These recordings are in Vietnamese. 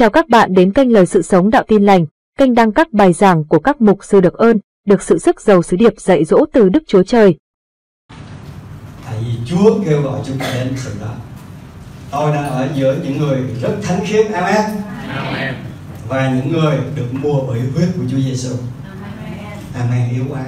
Chào các bạn đến kênh Lời Sự Sống Đạo Tin Lành, kênh đăng các bài giảng của các mục sư được ơn, được sự sức giàu sứ điệp dạy dỗ từ Đức Chúa Trời. Tại vì Chúa kêu gọi chúng ta đến sự đó. Tôi đang ở giữa những người rất thánh khiết, amen. Amen. Và những người được mua bởi huyết của Chúa Giêsu. Amen. Yếu quá.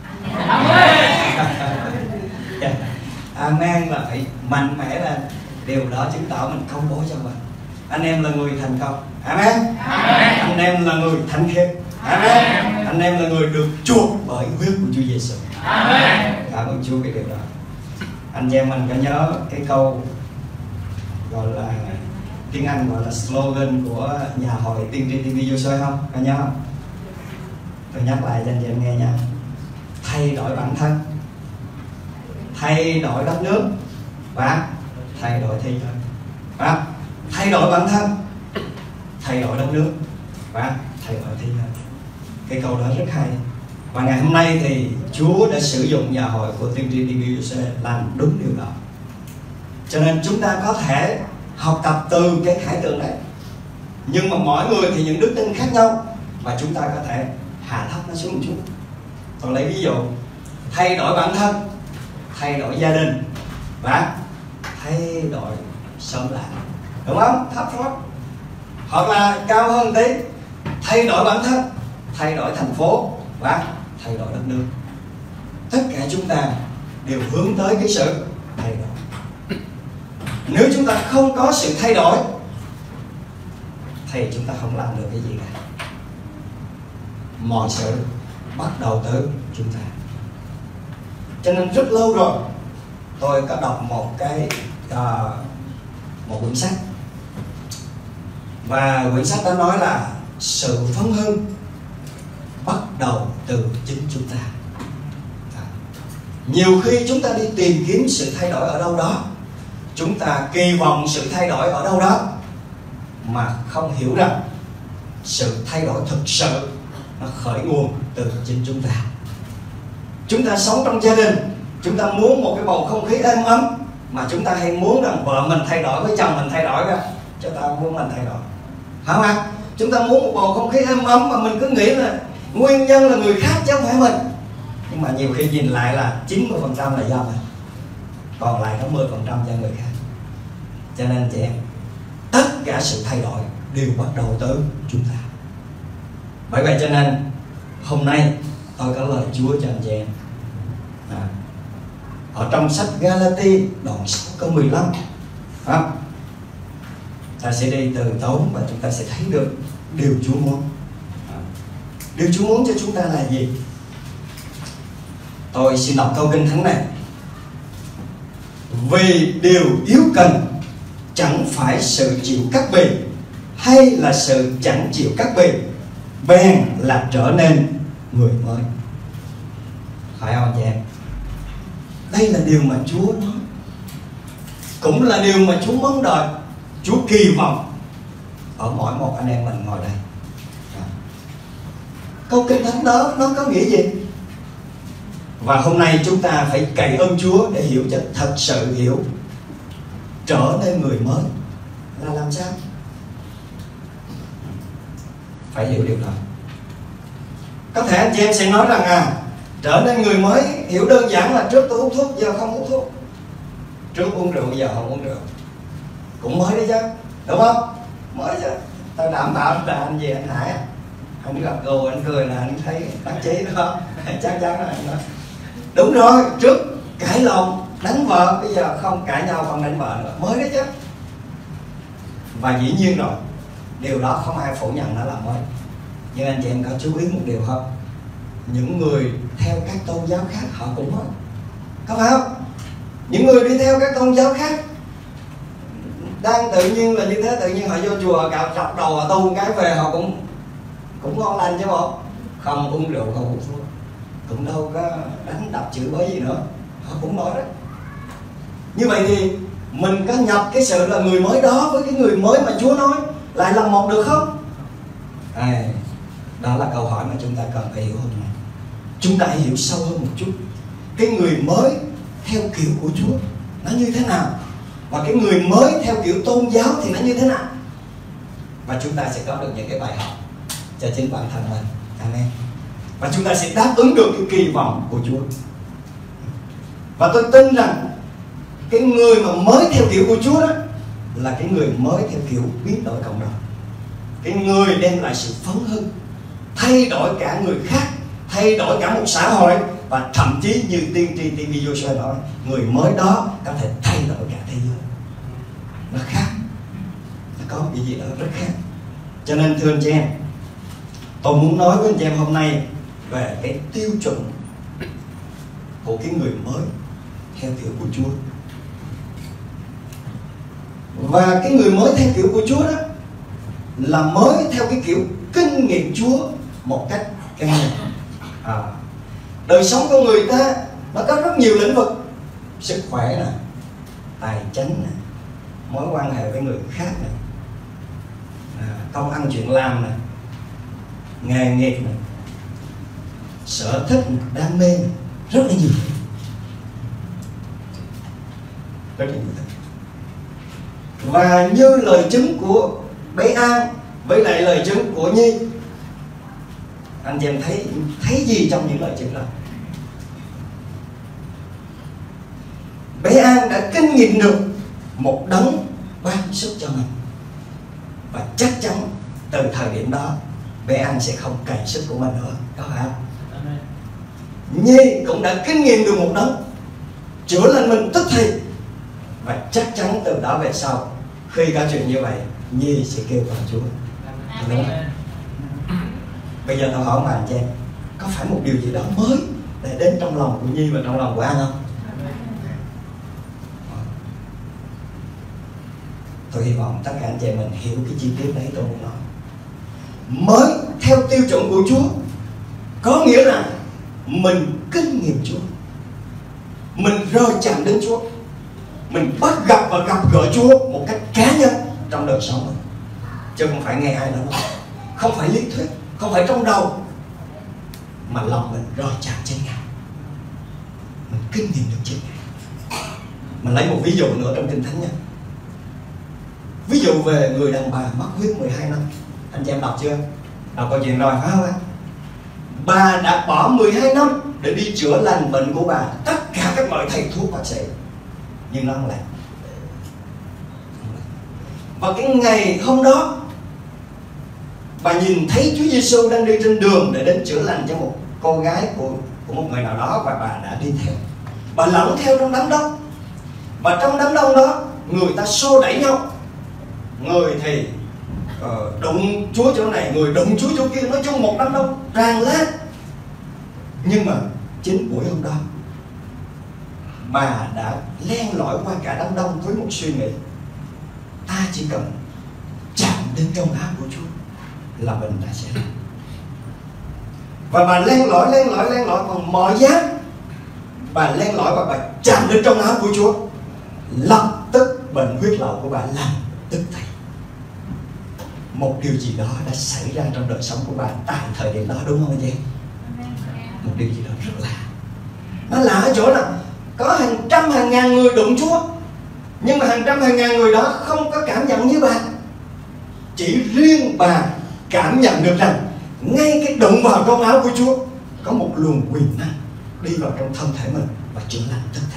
Amen. Amen là phải mạnh mẽ lên. Điều đó chứng tỏ mình công bố cho mình. Anh em là người thành công. Amen. Amen. Anh em là người thánh khiết. Amen. Anh em là người được chuộc bởi huyết của Chúa Giêsu. Amen. Cảm ơn Chúa cái điều đó. Anh em mình có nhớ cái câu gọi là tiếng Anh gọi là slogan của nhà hội Tiên tri TV vô soi không? Có nhớ không? Tôi nhắc lại cho anh chị em nghe nha. Thay đổi bản thân, thay đổi đất nước và thay đổi thế giới. Và thay đổi bản thân, thay đổi đất nước và thay đổi thế giới. Cái câu đó rất hay. Và ngày hôm nay thì Chúa đã sử dụng nhà hội của Tiên tri TV vô soi làm đúng điều đó. Cho nên chúng ta có thể học tập từ cái khải tượng đấy. Nhưng mà mỗi người thì những đức tin khác nhau, và chúng ta có thể hạ thấp nó xuống một chút. Tôi lấy ví dụ: thay đổi bản thân, thay đổi gia đình và thay đổi xóm làng, đúng không? Thấp thôi. Hoặc là cao hơn tí: thay đổi bản thân, thay đổi thành phố và thay đổi đất nước. Tất cả chúng ta đều hướng tới cái sự thay đổi. Nếu chúng ta không có sự thay đổi thì chúng ta không làm được cái gì cả. Mọi sự bắt đầu từ chúng ta. Cho nên rất lâu rồi tôi có đọc một quyển sách, và quyển sách đó nói là sự phấn hưng bắt đầu từ chính chúng ta. Nhiều khi chúng ta đi tìm kiếm sự thay đổi ở đâu đó, chúng ta kỳ vọng sự thay đổi ở đâu đó, mà không hiểu rằng sự thay đổi thực sự nó khởi nguồn từ chính chúng ta. Chúng ta sống trong gia đình, chúng ta muốn một cái bầu không khí êm ấm, mà chúng ta hay muốn rằng vợ mình thay đổi, với chồng mình thay đổi ra, cho ta muốn mình thay đổi, phải không ạ? Chúng ta muốn một bầu không khí êm ấm, mà mình cứ nghĩ là nguyên nhân là người khác chứ không phải mình. Nhưng mà nhiều khi nhìn lại là 90% là do mình, còn lại có 10% cho người khác. Cho nên chị em, tất cả sự thay đổi đều bắt đầu từ chúng ta. Bởi vậy cho nên hôm nay tôi có lời Chúa cho anh chị em. Ở trong sách Galati đoạn 6 câu 15, ta sẽ đi từ tốn và chúng ta sẽ thấy được điều Chúa muốn. Điều Chúa muốn cho chúng ta là gì? Tôi xin đọc câu kinh thánh này. Vì điều yếu cần chẳng phải sự chịu cắt bì, hay là sự chẳng chịu cắt bì, bèn là trở nên người mới. Phải không chị em? Đây là điều mà Chúa nói, cũng là điều mà Chúa mong đợi, Chúa kỳ vọng ở mỗi một anh em mình ngồi đây. Câu kinh thánh đó nó có nghĩa gì? Và hôm nay chúng ta phải cậy ơn Chúa để hiểu cho thật sự hiểu. Trở nên người mới là làm sao? Phải hiểu điều đó. Có thể anh chị em sẽ nói rằng trở nên người mới hiểu đơn giản là trước tôi hút thuốc, giờ không hút thuốc. Trước uống rượu, giờ không uống rượu. Cũng mới đấy chứ, đúng không? Mới chứ. Tôi đảm bảo là anh gì anh Hải, anh gặp gù anh cười là anh thấy đắc chí đó. Chắc chắn là anh nói đúng rồi. Trước cãi lộn đánh vợ, bây giờ không cãi nhau, không đánh vợ nữa. Mới đấy chứ. Và dĩ nhiên rồi, điều đó không ai phủ nhận nó là mới. Nhưng anh chị em có chú ý một điều không? Những người theo các tôn giáo khác họ cũng mới, có phải không? Những người đi theo các tôn giáo khác đang tự nhiên là như thế, tự nhiên họ vô chùa cạo chọc đầu, họ tu cái về họ cũng ngon lành chứ bộ. Không uống rượu, không hút thuốc, cũng đâu có đánh đập chửi bới gì nữa, họ cũng nói đấy. Như vậy thì mình có nhập cái sự là người mới đó với cái người mới mà Chúa nói lại là một được không? Đó là câu hỏi mà chúng ta cần phải hiểu hôm nay. Chúng ta hãy hiểu sâu hơn một chút. Cái người mới theo kiểu của Chúa nó như thế nào, và cái người mới theo kiểu tôn giáo thì nó như thế nào? và chúng ta sẽ có được những cái bài học cho chính bản thân mình. Amen. Và chúng ta sẽ đáp ứng được cái kỳ vọng của Chúa. Và tôi tin rằng cái người mà mới theo kiểu của Chúa đó là cái người mới theo kiểu biến đổi cộng đồng, cái người đem lại sự phấn hưng, thay đổi cả người khác, thay đổi cả một xã hội, và thậm chí như tiên tri TV Joshua nói, người mới đó có thể thay đổi cả thế giới. Nó khác, nó có cái gì đó rất khác. Cho nên thưa anh chị em, tôi muốn nói với anh chị em hôm nay về cái tiêu chuẩn của cái người mới theo kiểu của Chúa. Và cái người mới theo kiểu của Chúa đó là mới theo cái kiểu kinh nghiệm Chúa một cách căn bản. Đời sống của người ta nó có rất nhiều lĩnh vực: sức khỏe nè, tài chính nè, mối quan hệ với người khác nè, công ăn chuyện làm nè, nghề nghiệp nè, sở thích, đam mê, rất là nhiều, rất là nhiều. Và như lời chứng của bé An với lại lời chứng của Nhi, anh chị em thấy gì trong những lời chứng đó? Bé An đã kinh nghiệm được một đấng ban sức cho mình, và chắc chắn từ thời điểm đó bé An sẽ không cày sức của mình nữa, có phải không? Nhi cũng đã kinh nghiệm được một đấng chữa lành mình tức thì, và chắc chắn từ đó về sau khi có chuyện như vậy, Nhi sẽ kêu vào Chúa. Bây giờ tôi hỏi mà anh chị em, có phải một điều gì đó mới để đến trong lòng của Nhi và trong lòng của An không? Tôi hy vọng tất cả anh chị em mình hiểu cái chi tiết đấy tôi muốn nói. Mới theo tiêu chuẩn của Chúa có nghĩa là mình kinh nghiệm Chúa, mình rơi chạm đến Chúa, mình bắt gặp và gặp gỡ Chúa một cách cá nhân trong đời sống mình, chứ không phải nghe ai đó nói, không phải lý thuyết, không phải trong đầu, mà lòng mình rơi chạm trên Ngài, mình kinh nghiệm được trên Ngài. Mình lấy một ví dụ nữa trong Kinh Thánh nha. Ví dụ về người đàn bà mắc huyết 12 năm. Anh chị em đọc chưa? Đọc câu chuyện rồi phải không ạ? Bà đã bỏ 12 năm để đi chữa lành bệnh của bà, tất cả các loại thầy thuốc bác sĩ, nhưng nó không làm. Và cái ngày hôm đó, bà nhìn thấy Chúa Giêsu đang đi trên đường để đến chữa lành cho một cô gái của một người nào đó, và bà đã đi theo. Bà lẫn theo trong đám đông, và trong đám đông đó người ta xô đẩy nhau, người thì đụng Chúa chỗ này, người đụng Chúa chỗ kia, nói chung một đám đông tràn lan. Nhưng mà chính buổi hôm đó, bà đã len lỏi qua cả đám đông với một suy nghĩ: ta chỉ cần chạm đến trong áo của Chúa là mình đã sẽ lành. Và bà len lỏi bằng mọi giá. Bà len lỏi và bà chạm đến trong áo của Chúa, lập tức bệnh huyết lậu của bà lành tức thì. Một điều gì đó đã xảy ra trong đời sống của bà tại thời điểm đó, đúng không anh chị? Một điều gì đó rất lạ. Nó lạ ở chỗ là có hàng trăm hàng ngàn người đụng Chúa, nhưng mà hàng trăm hàng ngàn người đó không có cảm nhận như bà. Chỉ riêng bà cảm nhận được rằng ngay cái đụng vào trong áo của Chúa có một luồng quyền năng đi vào trong thân thể mình và chữa lành tức thì.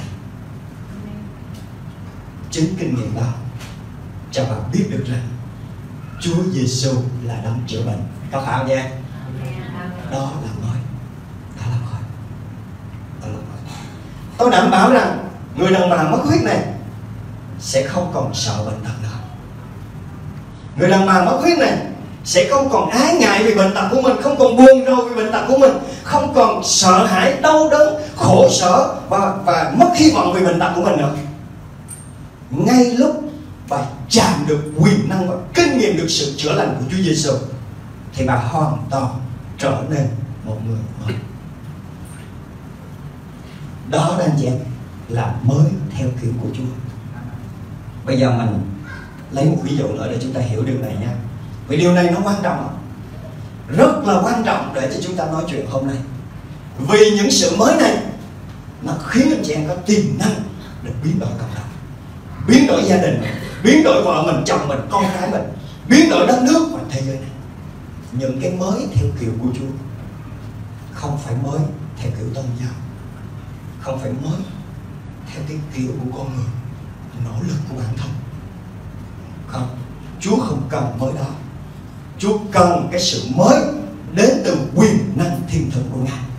Chính kinh nghiệm đó cho bà biết được rằng Chúa Giêsu là đấng chữa bệnh, có phải không nha? Đó là mới, đó là mới, đó là mới. Tôi đảm bảo rằng người đàn bà mất huyết này sẽ không còn sợ bệnh tật nữa. Người đàn bà mất huyết này sẽ không còn ái ngại vì bệnh tật của mình, không còn buồn rầu vì bệnh tật của mình, không còn sợ hãi, đau đớn, khổ sở và mất hy vọng vì bệnh tật của mình nữa. Ngay lúc bà chạm được quyền năng và kinh nghiệm được sự chữa lành của Chúa Giêsu thì bà hoàn toàn trở nên một người mới. Đó anh chị em là mới theo kiểu của Chúa. Bây giờ mình lấy một ví dụ nữa để chúng ta hiểu điều này nha. Vì điều này nó quan trọng, rất là quan trọng để cho chúng ta nói chuyện hôm nay. Vì những sự mới này nó khiến anh chị em có tiềm năng để biến đổi cộng đồng, biến đổi gia đình mình, biến đổi vợ mình, chồng mình, con cái mình, biến đổi đất nước và thế giới này. Những cái mới theo kiểu của Chúa, không phải mới theo kiểu tôn giáo, không phải mới theo cái kiểu của con người, nỗ lực của bản thân. Không, Chúa không cần mới đó. Chúa cần cái sự mới đến từ quyền năng thiên thượng của Ngài.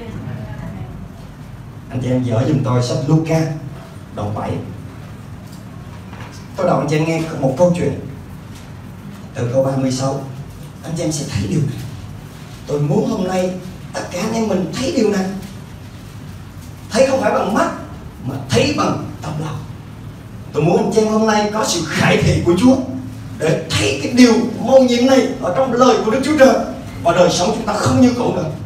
Anh chị em dở giùm tôi sách Luca đoạn 7. Tôi đọc anh chị em nghe một câu chuyện từ câu 36. Anh chị em sẽ thấy điều này. Tôi muốn hôm nay tất cả anh em mình thấy điều này. Thấy không phải bằng mắt, mà thấy bằng tâm lòng. Tôi muốn anh chị em hôm nay có sự khải thị của Chúa để thấy cái điều mầu nhiệm này ở trong lời của Đức Chúa Trời, và đời sống chúng ta không như cũ nữa.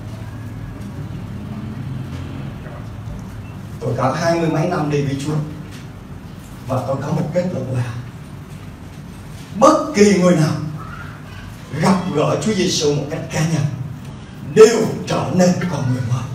Tôi có 20 mấy năm đi với Chúa, và tôi có một kết luận là bất kỳ người nào gặp gỡ Chúa Giêsu một cách cá nhân đều trở nên con người mới.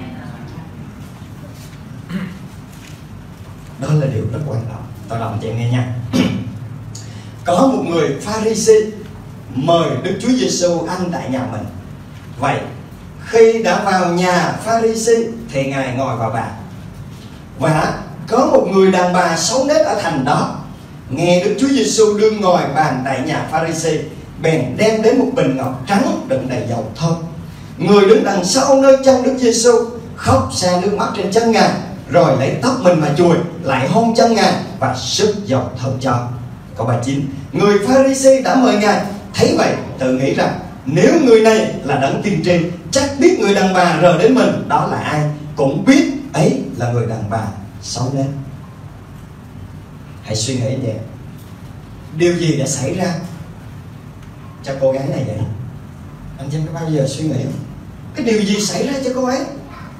Đó là điều rất quan trọng. Tôi đọc cho em nghe nha. Có một người Pha-ri-si mời Đức Chúa Giêsu ăn tại nhà mình. Vậy khi đã vào nhà Pha-ri-si thì Ngài ngồi vào bàn. Và có một người đàn bà xấu nết ở thành đó nghe Đức Chúa Giêsu đương ngồi bàn tại nhà Pha-ri-si, bèn đem đến một bình ngọc trắng đựng đầy dầu thơm. Người đứng đằng sau nơi chân Đức Giêsu khóc xa nước mắt trên chân Ngài, rồi lấy tóc mình mà chùi, lại hôn chân Ngài và sức dầu thơm cho. Câu 39. Người Pha-ri-si đã mời Ngài, thấy vậy tự nghĩ rằng nếu người này là đấng tiên tri, chắc biết người đàn bà rờ đến mình đó là ai, cũng biết ấy là người đàn bà xấu nết. Hãy suy nghĩ vậy. Điều gì đã xảy ra cho cô gái này vậy? Anh chị có bao giờ suy nghĩ không? Cái điều gì xảy ra cho cô ấy?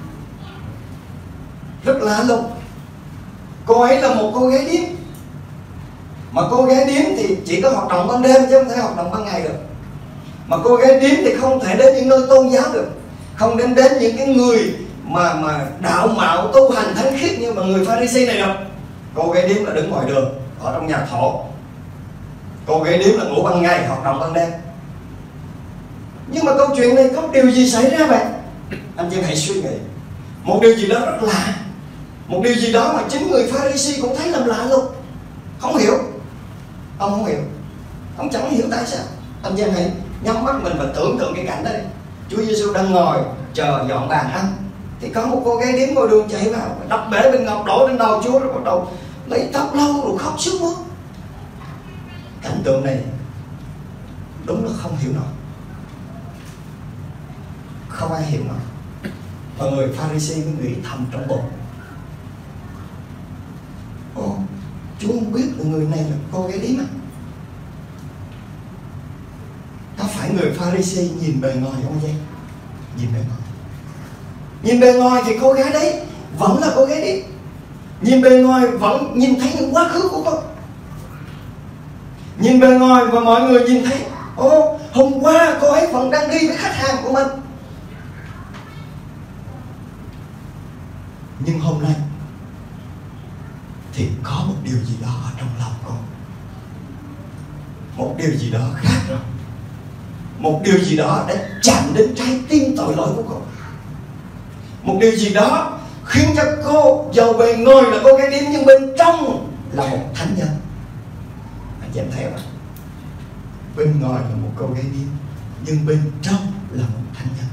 Rất lạ lùng. Cô ấy là một cô gái điếm, mà cô gái điếm thì chỉ có hoạt động ban đêm chứ không thể hoạt động ban ngày được. Mà cô gái điếm thì không thể đến những nơi tôn giáo được, không đến những cái người mà đạo mạo tu hành thánh khiết như mà người Pha-ri-si này đâu. Cô gái điếm là đứng ngoài đường ở trong nhà thổ. Cô gái điếm là ngủ ban ngày, hoạt động ban đêm. Nhưng mà câu chuyện này có điều gì xảy ra vậy? Anh chị hãy suy nghĩ. Một điều gì đó rất lạ, một điều gì đó mà chính người Pha-ri-si cũng thấy làm lạ luôn. Không hiểu. Ông không hiểu. Ông chẳng hiểu tại sao. Anh chị hãy nhắm mắt mình và tưởng tượng cái cảnh đó đi. Chúa Giêsu đang ngồi chờ dọn bàn ăn, thì có một cô gái điếm ngồi đường chạy vào, đập bể bình ngọc đổ lên đầu Chúa, rồi bắt đầu lấy tóc lau rồi khóc sướt mướt. Cảnh tượng này đúng là không hiểu nổi, không ai hiểu nổi. Và người Pha-ri-si mới nghĩ thầm trong bụng: ồ, Chúa không biết là người này là cô gái điếm à? Có phải người Pha-ri-si nhìn bề ngoài không vậy? Nhìn bề ngoài. Nhìn bề ngoài thì cô gái đấy vẫn là cô gái điếm. Nhìn bề ngoài vẫn nhìn thấy những quá khứ của cô. Nhìn bề ngoài và mọi người nhìn thấy: ồ, hôm qua cô ấy vẫn đang đi với khách hàng của mình. Nhưng hôm nay thì có một điều gì đó ở trong lòng cô. Một điều gì đó khác rồi. Một điều gì đó đã chạm đến trái tim tội lỗi của cô. Một điều gì đó khiến cho cô dầu bề ngoài là cô gái điếm nhưng bên trong là một thánh nhân. Anh chị em thấy không? Bên ngoài là một cô gái điếm nhưng bên trong là một thánh nhân.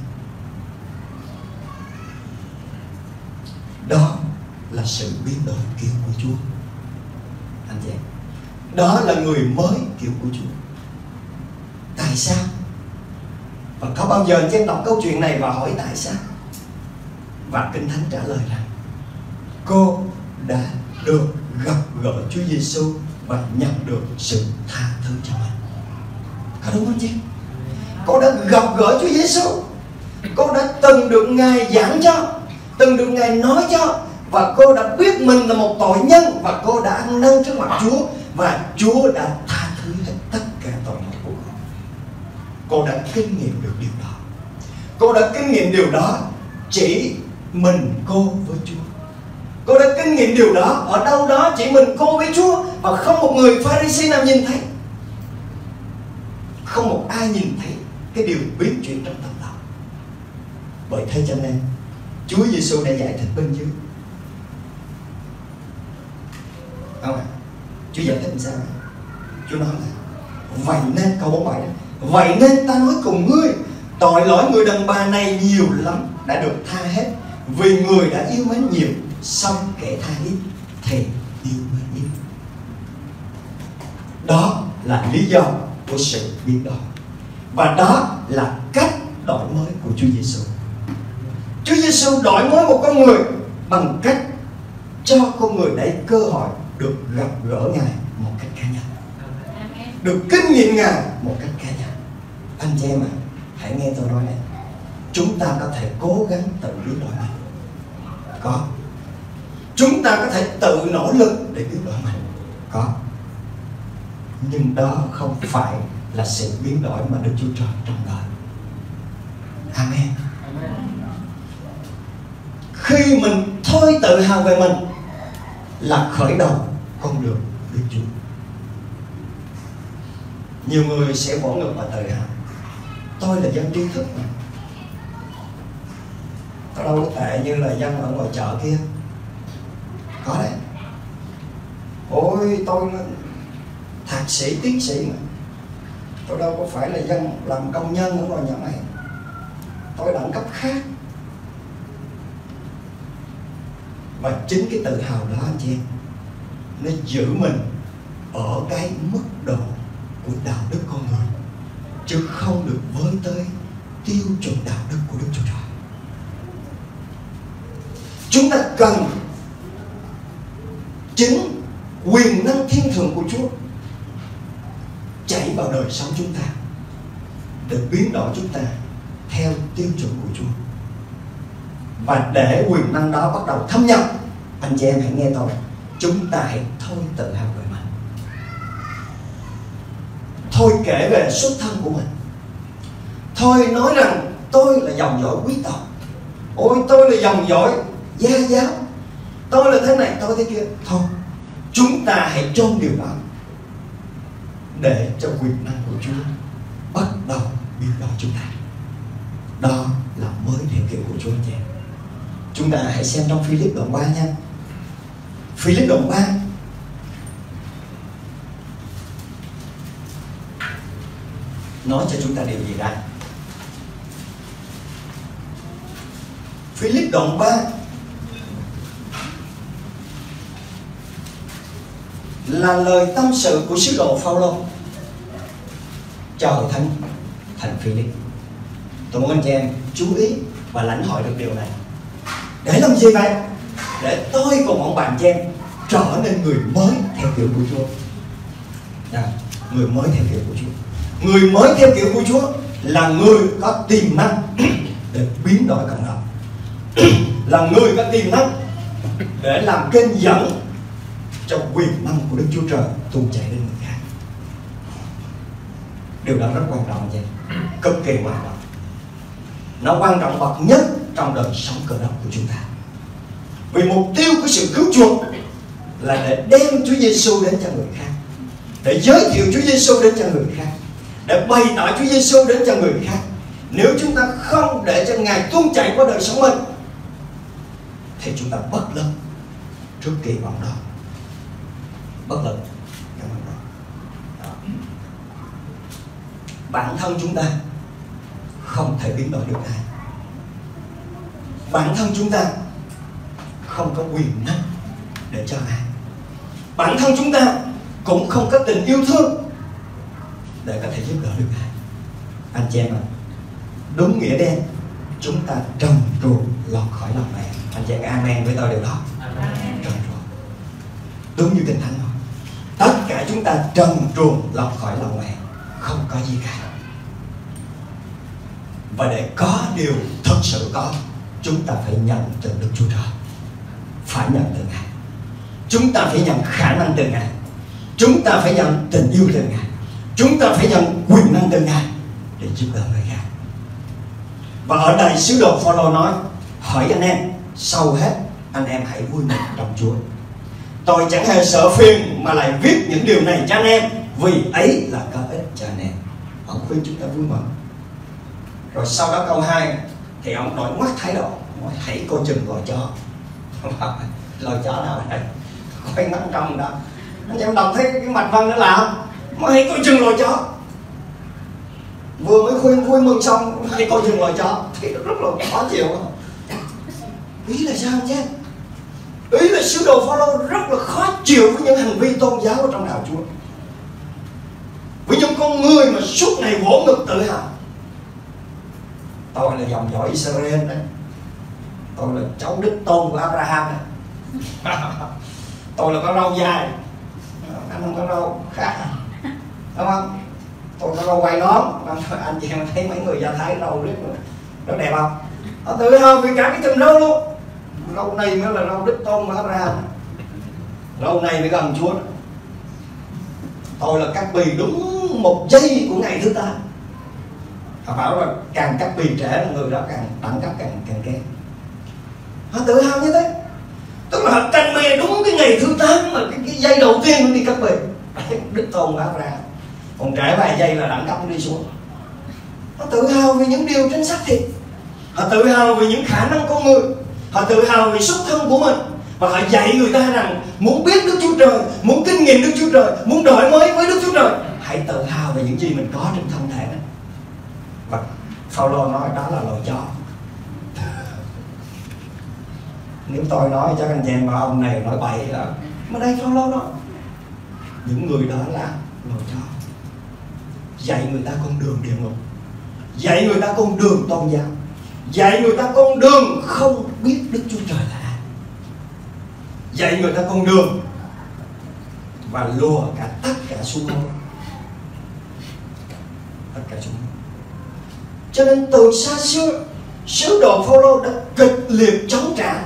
Đó là sự biến đổi kiểu của Chúa. Anh chị em, đó là người mới kiểu của Chúa. Tại sao? Và có bao giờ anh chị em đọc câu chuyện này và hỏi tại sao? Và Kinh Thánh trả lời rằng cô đã được gặp gỡ Chúa Giêsu và nhận được sự tha thứ cho mình. Có đúng không chị? Cô đã gặp gỡ Chúa Giêsu, cô đã từng được Ngài giảng cho, từng được Ngài nói cho, và cô đã biết mình là một tội nhân, và cô đã ăn năn trước mặt Chúa, và Chúa đã tha thứ hết tất cả tội lỗi của cô. Cô đã kinh nghiệm được điều đó. Cô đã kinh nghiệm điều đó chỉ mình cô với Chúa. Cô đã kinh nghiệm điều đó ở đâu đó chỉ mình cô với Chúa, và không một người Pha-ri-si nào nhìn thấy. không một ai nhìn thấy cái điều biến chuyển trong tâm lòng. Bởi thế cho nên Chúa Giêsu đã giải thích bên dưới, không ạ? Chúa giải thích làm sao? Chúa nói là vậy nên, câu 47 đó, vậy nên ta nói cùng ngươi, tội lỗi người đàn bà này nhiều lắm đã được tha hết, vì người đã yêu mến nhiều, xong kẻ tha ít thì yêu mến ít. Đó là lý do của sự biến đổi, và đó là cách đổi mới của Chúa Giêsu. Chúa Giêsu đổi mới một con người bằng cách cho con người đấy cơ hội được gặp gỡ Ngài một cách cá nhân, được kinh nghiệm Ngài một cách cá nhân. Anh chị em ạ, hãy nghe tôi nói này, chúng ta có thể cố gắng tự biến đổi mình, có. Chúng ta có thể tự nỗ lực để biến đổi mình, có. Nhưng đó không phải là sự biến đổi mà Đức Chúa Trời trong đời. Amen. Khi mình thôi tự hào về mình là khởi đầu con đường Đức Chúa. Nhiều người sẽ vỗ ngực và tự hào, tôi là dân trí thức mà, tôi đâu có tệ như là dân ở ngoài chợ kia. Có đấy. Ôi tôi là thạc sĩ, tiến sĩ mà, tôi đâu có phải là dân làm công nhân ở ngoài nhà máy, tôi đẳng cấp khác. Và chính cái tự hào đó anh chị em, nó giữ mình ở cái mức độ của đạo đức con người, chứ không được với tới tiêu chuẩn đạo đức của Đức Chúa Trời. Chúng ta cần chính quyền năng thiên thượng của Chúa chảy vào đời sống chúng ta để biến đổi chúng ta theo tiêu chuẩn của Chúa. Và để quyền năng đó bắt đầu thâm nhập, anh chị em hãy nghe tôi, chúng ta hãy thôi tự hào về mình, thôi kể về xuất thân của mình, thôi nói rằng tôi là dòng dõi quý tộc, ôi tôi là dòng dõi gia giáo, tôi là thế này, tôi thế kia. Thôi, chúng ta hãy chôn điều đó để cho quyền năng của Chúa bắt đầu biến đổi chúng ta. Đó là mới theo kiểu của Chúa anh chị. Chúng ta hãy xem trong Philip đoạn 3 nha. Philip đoạn 3 nói cho chúng ta điều gì đây? Philip đoạn 3 là lời tâm sự của sứ đồ Phaolô cho hội thánh thành Philip. Tôi muốn anh chị em chú ý và lãnh hội được điều này. Để làm gì vậy? Để tôi cùng ông bạn chị em trở nên người mới theo kiểu của Chúa. Người mới theo kiểu của Chúa. Người mới theo kiểu của Chúa là người có tiềm năng để biến đổi cộng đồng, là người có tiềm năng để làm kênh dẫn cho quyền năng của Đức Chúa Trời tuôn chảy đến người khác. Điều đó rất quan trọng vậy, cực kỳ quan trọng. Nó quan trọng bậc nhất trong đời sống cơ đốc của chúng ta. Vì mục tiêu của sự cứu chuộc là để đem Chúa Giêsu đến cho người khác, để giới thiệu Chúa Giêsu đến cho người khác, để bày tỏ Chúa Giêsu đến cho người khác. Nếu chúng ta không để cho Ngài tuôn chảy qua đời sống mình thì chúng ta bất lực trước kỳ vọng đó. Bất lực. Bản thân chúng ta không thể biến đổi được ai. Bản thân chúng ta không có quyền năng để cho ai. Bản thân chúng ta cũng không có tình yêu thương để có thể giúp đỡ được ai. Anh chị em ạ, đúng nghĩa đen, chúng ta trần truồng lọt khỏi lòng mẹ. Anh chị em amen với tôi điều đó. Trần truồng, đúng như Kinh Thánh thôi. Tất cả chúng ta trần truồng lọt khỏi lòng mẹ, không có gì cả. Và để có điều thật sự có, chúng ta phải nhận từ Đức Chúa Trời, phải nhận từ Ngài. Chúng ta phải nhận khả năng từ Ngài, chúng ta phải nhận tình yêu từ Ngài, chúng ta phải nhận quyền năng từ Ngài để giúp đỡ người khác. Và ở đây sứ đồ Phaolô nói: hỏi anh em, sau hết anh em hãy vui mừng trong Chúa. Tôi chẳng hề sợ phiền mà lại viết những điều này cho anh em, vì ấy là có ích cho anh em. ông khuyên chúng ta vui mừng. Rồi sau đó câu 2 thì ông đổi ngoắt thái độ, nói hãy coi chừng loài chó. Loài chó nào ở đây? Quay ngắn trong đó. Anh em đọc thấy cái mạch văn nữa là không? Mà hãy coi chừng loài chó. Vừa mới khuyên vui mừng xong hãy coi chừng loài chó thì rất là khó chịu. Ý là sao chứ? Ý là sứ đồ Phaolô rất là khó chịu với những hành vi tôn giáo ở trong đạo Chúa, với những con người mà suốt ngày vỗ ngực tự hào. Tôi là dòng dõi Israel đấy, tôi là cháu đích tôn của Abraham đấy. Tôi là có râu dài, anh không có râu khác, đúng không? Tôi có râu quay nón. Anh chị em thấy mấy người Do Thái râu rất đẹp không? Họ tự hào vì cả cái chùm râu luôn. Râu này mới là râu đích tôn của Abraham, râu này mới gần Chúa. Tôi là cắt bì đúng 1 giây của ngày thứ 8. Họ bảo là càng cắt bì trễ là người đó càng đẳng cấp càng kém. Họ tự hào như thế. Tức là họ canh me đúng cái ngày thứ 8 mà cái giây đầu tiên nó đi cắt bì. Đích tôn của Abraham. Còn trễ vài giây là đẳng cấp nó đi xuống. Họ tự hào vì những điều trên xác thịt. Họ tự hào vì những khả năng con người. Họ tự hào vì xuất thân của mình. Và họ dạy người ta rằng muốn biết Đức Chúa Trời, muốn kinh nghiệm Đức Chúa Trời, muốn đổi mới với Đức Chúa Trời, hãy tự hào về những gì mình có trên thân thể đó. Và Phaolô nói đó là loài chó. Nếu tôi nói cho anh chị em mà ông này nói bậy là, mà đây Phaolô nói những người đó là loài chó. Dạy người ta con đường địa ngục, dạy người ta con đường tôn giáo, dạy người ta con đường không biết Đức Chúa Trời là ai, dạy người ta con đường và lùa cả tất cả xuống hố. Tất cả chúng. Cho nên từ xa xưa sứ đồ Phaolô đã kịch liệt chống trả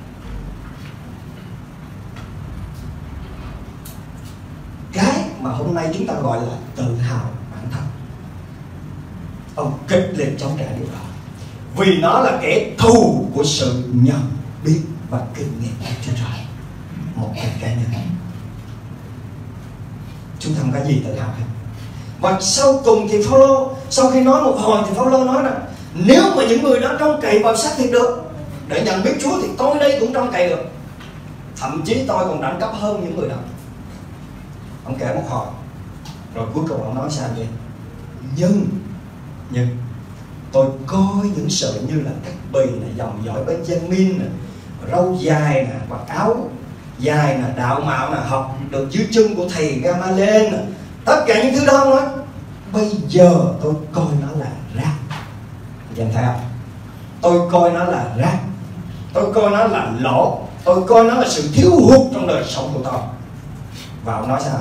cái mà hôm nay chúng ta gọi là tự hào bản thân. Ông kịch liệt chống trả điều đó vì nó là kẻ thù của sự nhận biết và kinh nghiệm của Chúa Trời. Một cái cá nhân, chúng ta không có gì tự hào hết. Và sau cùng thì Phaolô, sau khi nói một hồi thì Phaolô nói rằng nếu mà những người đó trông cậy vào xác thịt được để nhận biết Chúa thì tôi đây cũng trông cậy được. Thậm chí tôi còn đẳng cấp hơn những người đó. Ông kể một hồi rồi cuối cùng ông nói sao vậy? Nhưng tôi coi những sự như là cắt bì này, dòng dõi Benjamin này, râu dài nè, mặc áo dài nè, đạo mạo nè, học được dưới chân của thầy Gamaliel nè, tất cả những thứ đó. Nói bây giờ tôi coi nó là rác. Anh thấy không? Tôi coi nó là rác, tôi coi nó là lỗ, tôi coi nó là sự thiếu hụt trong đời sống của tôi. Và ông nói sao?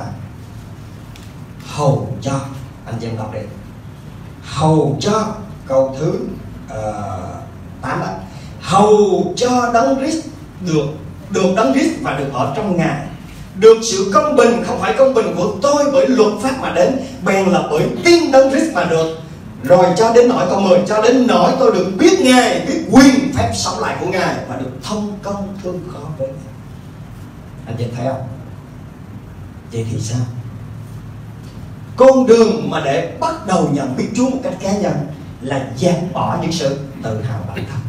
Hầu cho, anh chị em đọc đi, hầu cho câu thứ 8 đó, hầu cho Đấng Christ được Đấng Christ và được ở trong Ngài, được sự công bình, không phải công bình của tôi bởi luật pháp mà đến, bèn là bởi tin Đấng Christ mà được. Rồi cho đến nỗi câu 10, cho đến nỗi tôi được biết Ngài, biết quyền phép sống lại của Ngài và được thông công thương khó với Ngài. Anh chị thấy không? Vậy thì sao? Con đường mà để bắt đầu nhận biết Chúa một cách cá nhân là dẹp bỏ những sự tự hào bản thân,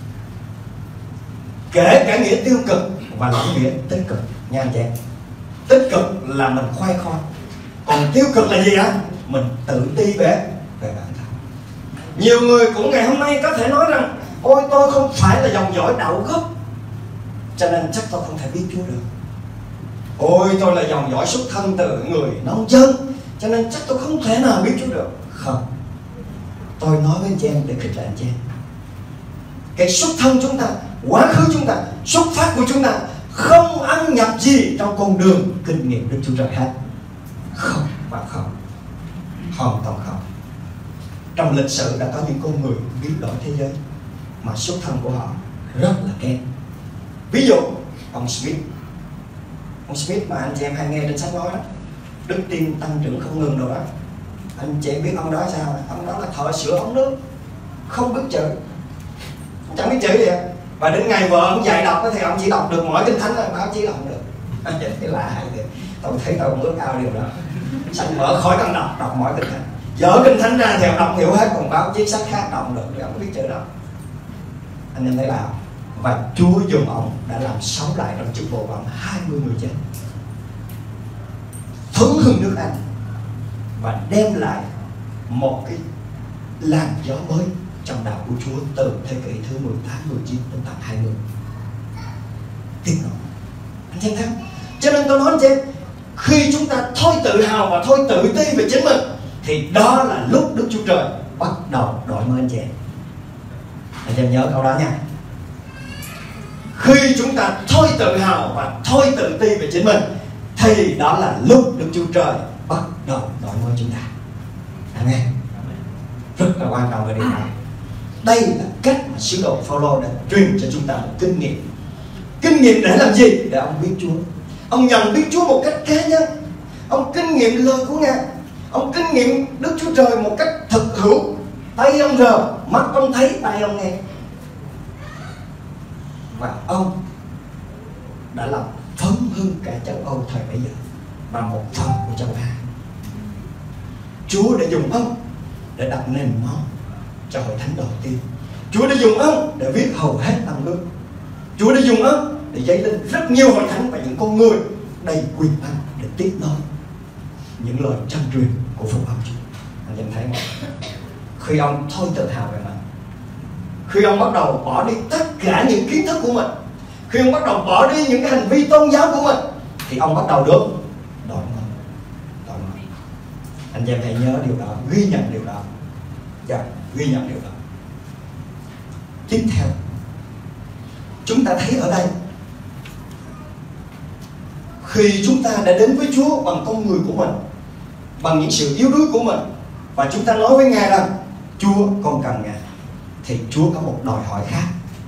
kể cả nghĩa tiêu cực và lẫn nghĩa tích cực nha anh chị. Tích cực là mình khoe khoang, còn tiêu cực là gì ạ? Mình tự ti về bản thân. Nhiều người cũng ngày hôm nay có thể nói rằng ôi tôi không phải là dòng dõi đạo gốc cho nên chắc tôi không thể biết Chúa được. Ôi tôi là dòng dõi xuất thân từ người nông dân cho nên chắc tôi không thể nào biết Chúa được. Không, tôi nói với anh chị em để khích lệ anh chị em, cái xuất thân chúng ta, quá khứ chúng ta, xuất phát của chúng ta không ăn nhập gì trong con đường kinh nghiệm Đức Chúa Trời hết. Không và không, hoàn toàn không. Trong lịch sử đã có những con người biến đổi thế giới mà xuất thân của họ rất là kém. Ví dụ ông Smith mà anh chị em hay nghe trên sách nói đó, đức tin tăng trưởng không ngừng rồi đó. Anh chị em biết ông đó sao? Ông đó là thợ sửa ống nước, không biết chữ, chẳng biết chữ gì hết. Và đến ngày vợ ông dạy đọc thì ông chỉ đọc được mỗi kinh thánh thôi, báo chí đọc không được. Cái lạ hay vậy. Tôi thấy tôi cũng ước ao điều đó. Sách mở khỏi cần đọc mỗi kinh thánh. Dở kinh thánh ra thì ông đọc hiểu hết, còn báo chí sách khác đọc được thì ông biết chữ đó. Anh em thấy là và Chúa dùng ông đã làm sống lại trong chức vụ bằng 20 người chết, phấn hưng nước Anh và đem lại một cái làn gió mới trong đạo của Chúa từ thế kỷ thứ 18, 19 đến tận 20. Tiếp nối anh chị thấy không? Cho nên tôi nói anh chị, khi chúng ta thôi tự hào và thôi tự ti về chính mình thì đó là lúc Đức Chúa Trời bắt đầu đổi mới anh chị. Anh chị nhớ câu đó nha. Khi chúng ta thôi tự hào và thôi tự ti về chính mình thì đó là lúc Đức Chúa Trời bắt đầu đổi mới chúng ta. Amen. Rất là quan trọng về điều này. Đây là cách mà sứ đồ Phaolô đã truyền cho chúng ta một kinh nghiệm. Kinh nghiệm để làm gì? Để ông biết Chúa. Ông nhận biết Chúa một cách cá nhân. Ông kinh nghiệm lời của Ngài. Ông kinh nghiệm Đức Chúa Trời một cách thực hữu. Tay ông rờ, mắt ông thấy, tai ông nghe. Và ông đã làm phấn hưng cả châu Âu thời bấy giờ và một phần của châu Á. Chúa đã dùng ông để đặt nền móng cho hội thánh đầu tiên. Chúa đã dùng ông để viết hầu hết Tân Ước. Chúa đã dùng ông để dấy lên rất nhiều hội thánh và những con người đầy quyền năng để tiếp nối những lời chân truyền của phúc âm Chúa. Anh em thấy không? Khi ông thôi tự hào về mình, khi ông bắt đầu bỏ đi tất cả những kiến thức của mình, khi ông bắt đầu bỏ đi những cái hành vi tôn giáo của mình, thì ông bắt đầu được đổi mới. Anh em hãy nhớ điều đó, ghi nhận điều đó. Ghi nhận điều đó. Tiếp theo, chúng ta thấy ở đây, khi chúng ta đã đến với Chúa bằng con người của mình, bằng những sự yếu đuối của mình, và chúng ta nói với Ngài rằng Chúa con cần Ngài, thì Chúa có một đòi hỏi khác.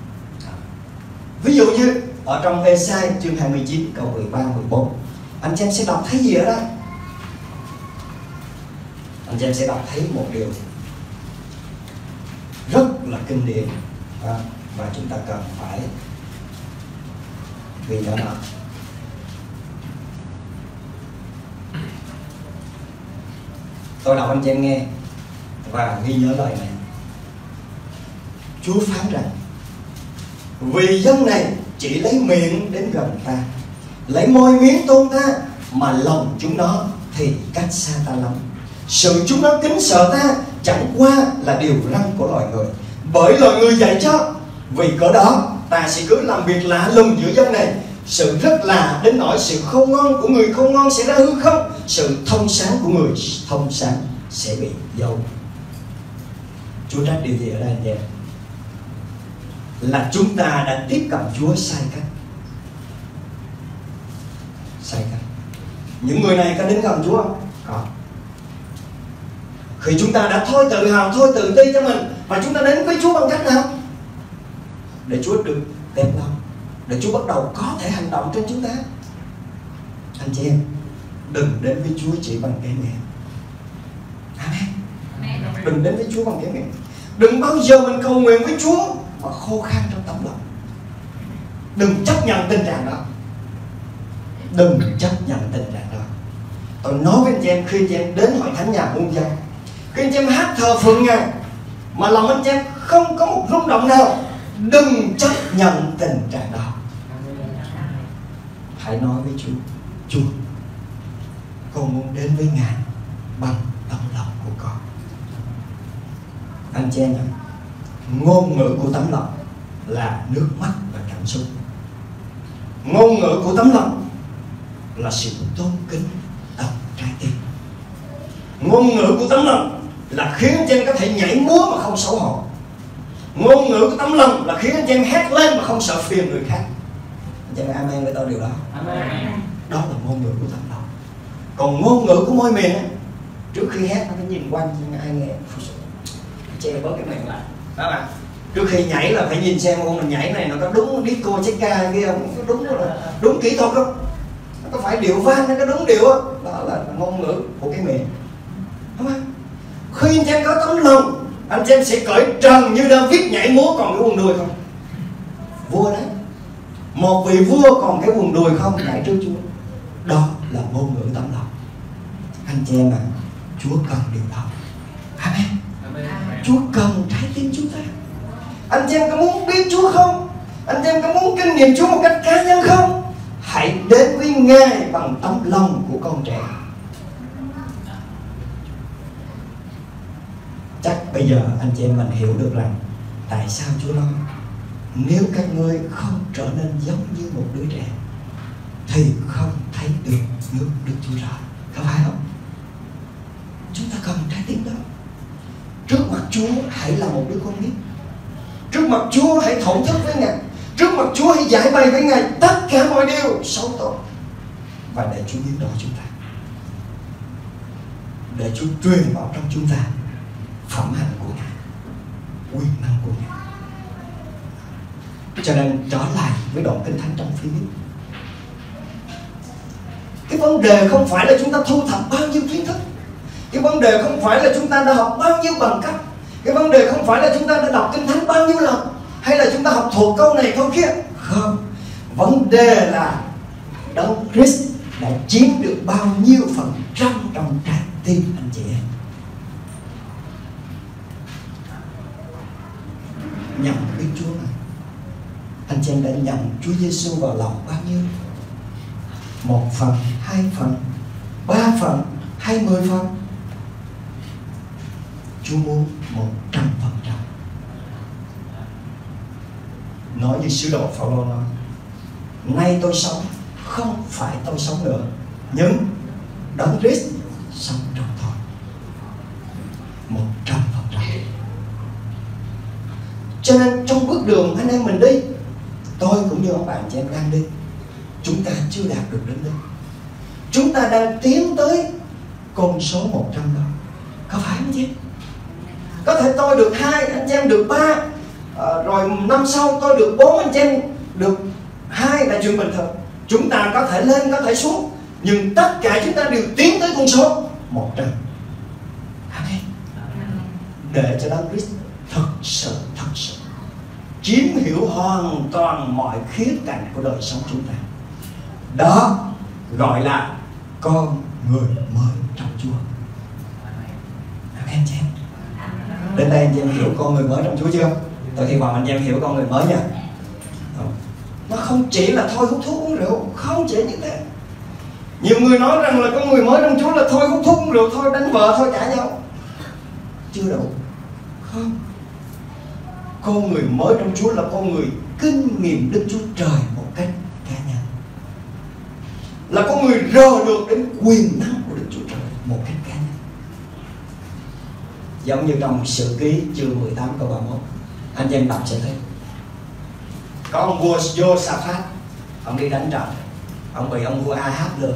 Ví dụ như ở trong Ê-sai chương 29 câu 13-14, anh chị em sẽ đọc thấy gì ở đây? Anh chị em sẽ đọc thấy một điều rất là kinh điển và chúng ta cần phải ghi nhớ nó. Tôi đọc anh chị em nghe và ghi nhớ lời này. Chúa phán rằng: vì dân này chỉ lấy miệng đến gần ta, lấy môi miếng tôn ta, mà lòng chúng nó thì cách xa ta lắm. Sự chúng nó kính sợ ta chẳng qua là điều răn của loài người, bởi loài người dạy cho. Vì cỡ đó ta sẽ cứ làm việc lạ lùng giữa dân này, sự rất lạ đến nỗi sự không ngon của người không ngon sẽ ra hư không, sự thông sáng của người thông sáng sẽ bị dâu. Chúa trách điều gì ở đây anh em? Là chúng ta đã tiếp cận Chúa sai cách. Sai cách. Những người này có đến gần Chúa không? Có. Khi chúng ta đã thôi tự hào, thôi tự ti cho mình, và chúng ta đến với Chúa bằng cách nào? Để Chúa được đẹp lòng, để Chúa bắt đầu có thể hành động trên chúng ta. Anh chị em, đừng đến với Chúa chỉ bằng cái miệng. Amen. Đừng đến với Chúa bằng cái miệng. Đừng bao giờ mình cầu nguyện với Chúa mà khô khan trong tấm lòng. Đừng chấp nhận tình trạng đó. Đừng chấp nhận tình trạng đó. Tôi nói với anh chị em, khi anh chị em đến hội thánh nhà muôn dân, khi anh chị em hát thờ phượng Ngài mà lòng anh chị em không có một rung động nào, đừng chấp nhận tình trạng đó. Hãy nói với Chúa: Chúa, con muốn đến với Ngài bằng tấm lòng của con. Anh chị em, ngôn ngữ của tấm lòng là nước mắt và cảm xúc. Ngôn ngữ của tấm lòng là sự tôn kính trong trái tim. Ngôn ngữ của tấm lòng là khiến anh chị em có thể nhảy múa mà không xấu hổ. Ngôn ngữ của tấm lòng là khiến anh chị em hét lên mà không sợ phiền người khác. Anh chị em amen với tôi điều đó. Amen. Đó là ngôn ngữ của tấm lòng. Còn ngôn ngữ của môi miệng, trước khi hét nó phải nhìn quanh ai nghe, che bớt cái miệng lại, đó bạn. Trước khi nhảy là phải nhìn xem mình nhảy này nó có đúng disco check-ca hay kia không, có đúng kỹ thuật không, nó có phải điệu van, nó có đúng điệu không. Đó là ngôn ngữ của cái miệng, đúng không? Khi anh em có tấm lòng, anh em sẽ cởi trần như David nhảy múa còn cái quần đùi không? Vua đấy, một vị vua còn cái quần đùi không nhảy trước Chúa. Đó là ngôn ngữ tấm lòng. Anh chị em à, Chúa cần điều đó. Chúa cần trái tim chúng ta. Anh chị em có muốn biết Chúa không? Anh chị em có muốn kinh nghiệm Chúa một cách cá nhân không? Hãy đến với Ngài bằng tấm lòng của con trẻ. Chắc bây giờ anh chị em mình hiểu được rằng tại sao Chúa nói nếu các ngươi không trở nên giống như một đứa trẻ thì không thấy được nước Đức Chúa Trời. Có phải không? Chúng ta cần trái tim đó. Trước mặt Chúa hãy là một đứa con nít. Trước mặt Chúa hãy thổn thức với Ngài. Trước mặt Chúa hãy giải bày với Ngài tất cả mọi điều xấu tốt, và để Chúa biến đổi chúng ta, để Chúa truyền vào trong chúng ta phẩm hạnh của Ngài, quyền năng của Ngài. Cho nên trở lại với đoạn Kinh Thánh trong Phi-líp, cái vấn đề không phải là chúng ta thu thập bao nhiêu kiến thức, cái vấn đề không phải là chúng ta đã học bao nhiêu bằng cấp, cái vấn đề không phải là chúng ta đã đọc Kinh Thánh bao nhiêu lần, hay là chúng ta học thuộc câu này câu kia. Không, vấn đề là Đấng Christ đã chiếm được bao nhiêu phần trăm trong trái tim anh chị em. Nhận biết Chúa này, anh chị em đã nhận Chúa Giêsu vào lòng bao nhiêu? 1 phần, 2 phần, 3 phần hay 10 phần? Chúa muốn 100%. Nói như sứ đồ Phao-lô nói: nay tôi sống, không phải tôi sống nữa, nhưng Đấng Christ sống trong tôi. 100%. Cho nên trong bước đường anh em mình đi, tôi cũng như ông bạn chị em đang đi, chúng ta chưa đạt được đến đây. Chúng ta đang tiến tới con số 100 đó. Có phải không chứ? Có thể tôi được 2, anh chị em được 3, rồi năm sau tôi được 4, anh chị em được 2 là chuyện bình thường. Chúng ta có thể lên, có thể xuống, nhưng tất cả chúng ta đều tiến tới con số 100. Amen. Để cho Đấng Christ thật sự chiếm hiểu hoàn toàn mọi khía cạnh của đời sống chúng ta. Đó gọi là con người mới trong Chúa. Amen chị em. Đến đây anh chị em hiểu con người mới trong Chúa chưa? Tôi hy vọng anh chị em hiểu con người mới nha. Nó không chỉ là thôi hút thuốc uống rượu, không chỉ như thế. Nhiều người nói rằng là con người mới trong Chúa là thôi hút thuốc uống rượu, thôi đánh vợ, thôi cãi nhau. Chưa đủ. Không. Con người mới trong Chúa là con người kinh nghiệm Đức Chúa Trời một cách cá nhân, là con người rờ được đến quyền năng của Đức Chúa Trời một cách cá nhân. Giống như trong Sử Ký chương 18 câu 31, anh chị em đọc sẽ thấy có ông vua Josaphat, ông đi đánh trận, ông bị ông vua Ahab lừa.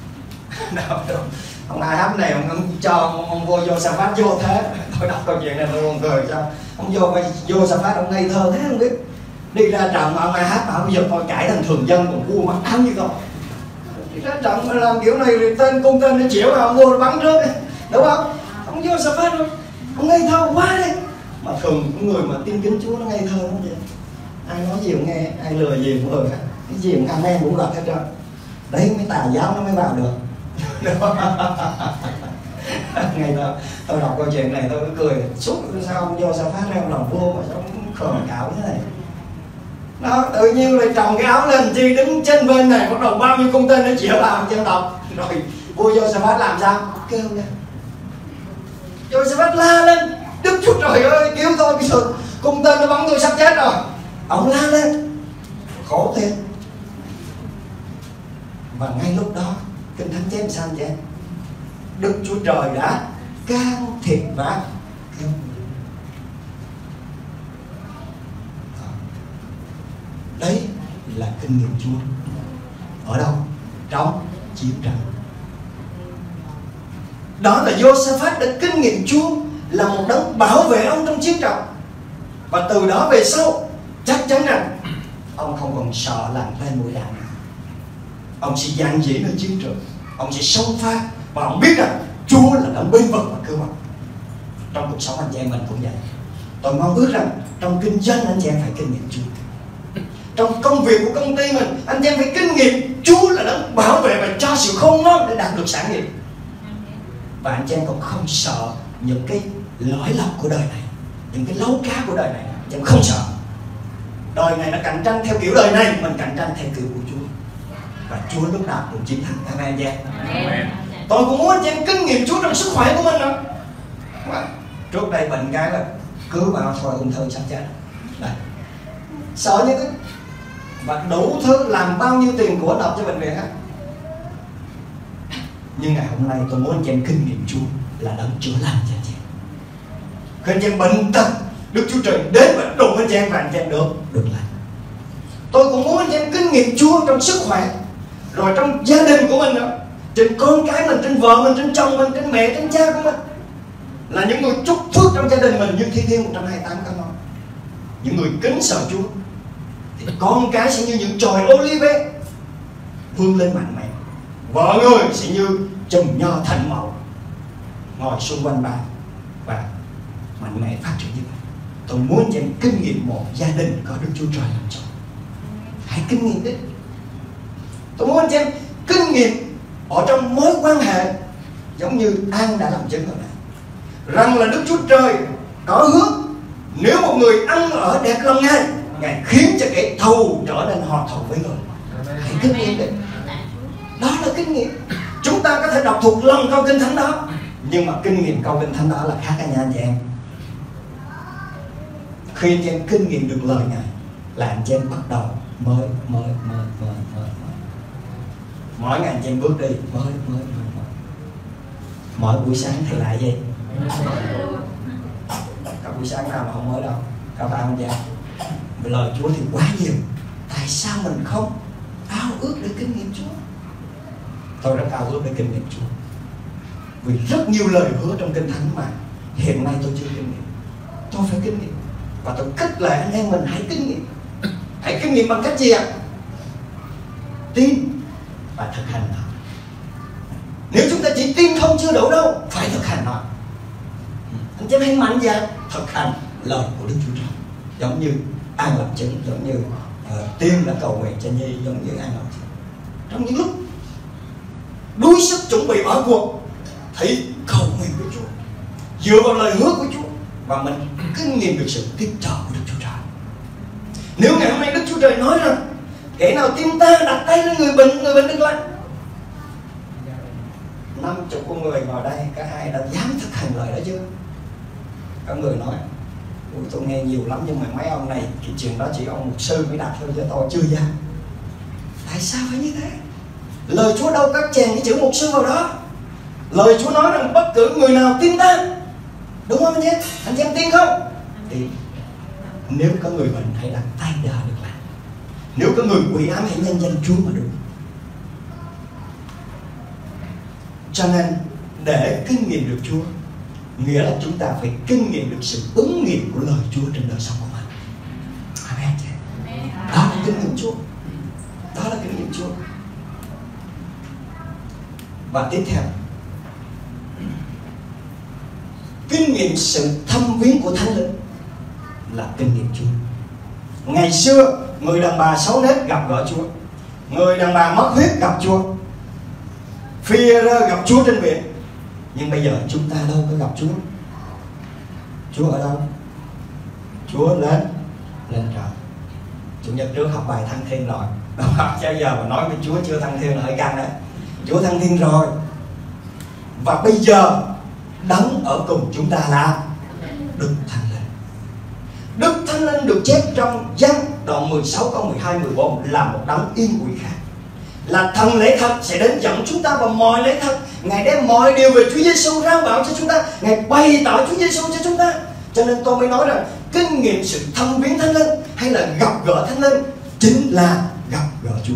Ông Ahab này ông cho ông vua Josaphat vô thế. Tôi đọc câu chuyện này tôi buồn cười cho ông Josaphat, ông ngây thơ thế không biết, đi ra trận mà ông Ahab bảo bây giờ tôi cải thành thường dân, còn vua mặc áo như không. Đi ra trận mà làm kiểu này thì cung tên để chịu, mà ông vua bắn trước đi, đúng không? Ông Josaphat rồi, ông ngây thơ quá đi. Mà thường những người mà tin kính Chúa nó ngây thơ lắm vậy. Ai nói gì cũng nghe, ai lừa gì cũng lừa, cái gì cũng amen cũng gật hết trơn. Đấy mới tà giáo nó mới vào được. Ngày đó tôi đọc câu chuyện này tôi cứ cười suốt, sao ông Josaphat ra lòng vua mà sao ông khờ cạo thế này. Đó, tự nhiên lại trồng cái áo lên chi đứng trên bên này, bắt đầu bao nhiêu cung tên nó chĩa vào trên đọc. Rồi vua Josaphat làm sao? Kêu lên. Josaphat la lên: Đức Chúa Trời ơi, cứu tôi, cái sự cung tên nó bắn tôi sắp chết rồi. Ông la lên, khổ thiệt. Và ngay lúc đó Kinh Thánh chép sao vậy? Đức Chúa Trời đã can thiệp và cứu. Đấy là kinh nghiệm Chúa. Ở đâu? Trong chiến trận. Đó là Josaphat đã kinh nghiệm Chúa là một đấng bảo vệ ông trong chiến trận. Và từ đó về sau chắc chắn rằng ông không còn sợ làm lên mũi đạn. Ông sẽ dạn dĩ nơi chiến trường, ông sẽ xông pha, và ông biết rằng Chúa là đấng bên vực và cứu ông. Trong cuộc sống anh chị em mình cũng vậy. Tôi mong ước rằng trong kinh doanh anh chị em phải kinh nghiệm Chúa. Trong công việc của công ty mình, anh chị em phải kinh nghiệm Chúa là đấng bảo vệ và cho sự khôn ngoan để đạt được sản nghiệp. Và anh chị em cũng không sợ những cái lỗi lầm của đời này. những cái lấu cá của đời này anh chị em không sợ. Đời này nó cạnh tranh theo kiểu đời này, mình cạnh tranh theo kiểu của Chúa, và Chúa lúc nào cũng chiến thắng. Amen anh chị em. Tôi cũng muốn anh chị em kinh nghiệm Chúa trong sức khỏe của mình nữa. Trước đây bệnh cái là cứ vào thôi ung thư sắp chết đây. Sợ như thế, và đủ thứ, làm bao nhiêu tiền của nộp cho bệnh viện hết. Nhưng ngày hôm nay tôi muốn anh chị em kinh nghiệm Chúa là đấng chữa lành cho anh chị em. Khi anh chị em bệnh tật, Đức Chúa Trời đến và đụng anh chị em và anh chị em được lành. Tôi cũng muốn anh chị em kinh nghiệm Chúa trong sức khỏe, rồi trong gia đình của mình nữa, trên con cái mình, trên vợ mình, trên chồng mình, trên mẹ, trên cha của mình, là những người chúc phước trong gia đình mình như Thi Thiên 128 có nói. Những người kính sợ Chúa thì con cái sẽ như những chồi olive vươn lên mạnh mẽ, vợ người sẽ như chùm nho thành màu ngồi xung quanh bà và mạnh mẽ phát triển như vậy. Tôi muốn cho em kinh nghiệm một gia đình có Đức Chúa Trời làm chồng. Hãy kinh nghiệm đi. Tôi muốn cho em kinh nghiệm ở trong mối quan hệ, giống như An đã làm chứng hồi nãy, rằng là Đức Chúa Trời có hứa nếu một người ăn ở đẹp lòng Ngài, Ngài khiến cho kẻ thù trở nên hòa thuận với người. Hãy kinh nghiệm đi. Đó là kinh nghiệm. Chúng ta có thể đọc thuộc lòng câu kinh thánh đó, nhưng mà kinh nghiệm câu kinh thánh đó là khác nha anh chị em. Khi anh chị em kinh nghiệm được lời Ngài là anh chị em bắt đầu mới. Mỗi ngày anh chị em bước đi mới. Mỗi buổi sáng thì lại gì? Cả buổi sáng nào mà không mới đâu. Các bạn anh chị em, lời Chúa thì quá nhiều, tại sao mình không ao ước để kinh nghiệm Chúa? Tôi rất ao ước để kinh nghiệm Chúa, vì rất nhiều lời hứa trong kinh thánh mà hiện nay tôi chưa kinh nghiệm. Tôi phải kinh nghiệm, và tôi khích lệ anh em mình hãy kinh nghiệm. Hãy kinh nghiệm bằng cách gì ạ? Tin và thực hành nó. Nếu chúng ta chỉ tin không chưa đủ đâu, phải thực hành nó. Anh chị em hãy mạnh dạn thực hành lời của Đức Chúa Trời, giống như An làm chứng, giống như Tiên đã cầu nguyện cho Nhi, giống như An làm chứng. Trong những lúc đuối sức chuẩn bị bỏ cuộc thì cầu nguyện với Chúa, dựa vào lời hứa của Chúa, và mình kinh nghiệm được sự tiếp trợ của Đức Chúa Trời. Nếu ngày hôm nay Đức Chúa Trời nói rằng kẻ nào tin ta đặt tay lên người bệnh được lành, 50 con người ngồi đây, cả hai đã dám thực hành lời đó chưa? Có người nói tôi nghe nhiều lắm, nhưng mà mấy ông này cái chuyện đó chỉ ông mục sư mới đặt thôi, cho tôi chưa dám. Tại sao phải như thế? Lời Chúa đâu có chèn cái chữ mục sư vào đó. Lời Chúa nói rằng bất cứ người nào tin ta, đúng không anh chị? Anh chị em tin không? Thì nếu có người bệnh hãy đặt tay để họ được lành. Nếu có người quỷ ám hãy nhân danh Chúa mà được. Cho nên để kinh nghiệm được Chúa, nghĩa là chúng ta phải kinh nghiệm được sự ứng nghiệm của lời Chúa trên đời sống của mình. Amen. Đó là kinh nghiệm Chúa. Đó là kinh nghiệm Chúa. Và tiếp theo, kinh nghiệm sự thăm viếng của Thánh Linh là kinh nghiệm Chúa. Ngày xưa người đàn bà xấu nết gặp gỡ Chúa, người đàn bà mất huyết gặp Chúa, Phi-e-rơ gặp Chúa trên biển. Nhưng bây giờ chúng ta đâu có gặp Chúa. Chúa ở đâu? Chúa lên trời. Chủ nhật trước học bài thăng thiên rồi, học cho giờ mà nói với Chúa chưa thăng thiên là hơi căng đấy. Chúa thăng thiên rồi, và bây giờ đấng ở cùng chúng ta là Đức Thánh Linh. Đức Thánh Linh được chép trong Giăng đoạn 16 câu 12 14 là một đấng yên ủi khác, là thần lẽ thật sẽ đến dẫn chúng ta vào mọi lẽ thật. Ngài đem mọi điều về Chúa Giêsu rao bảo cho chúng ta, Ngài bày tỏ Chúa Giêsu cho chúng ta. Cho nên tôi mới nói rằng kinh nghiệm sự thăm viếng Thánh Linh hay là gặp gỡ Thánh Linh chính là gặp gỡ Chúa.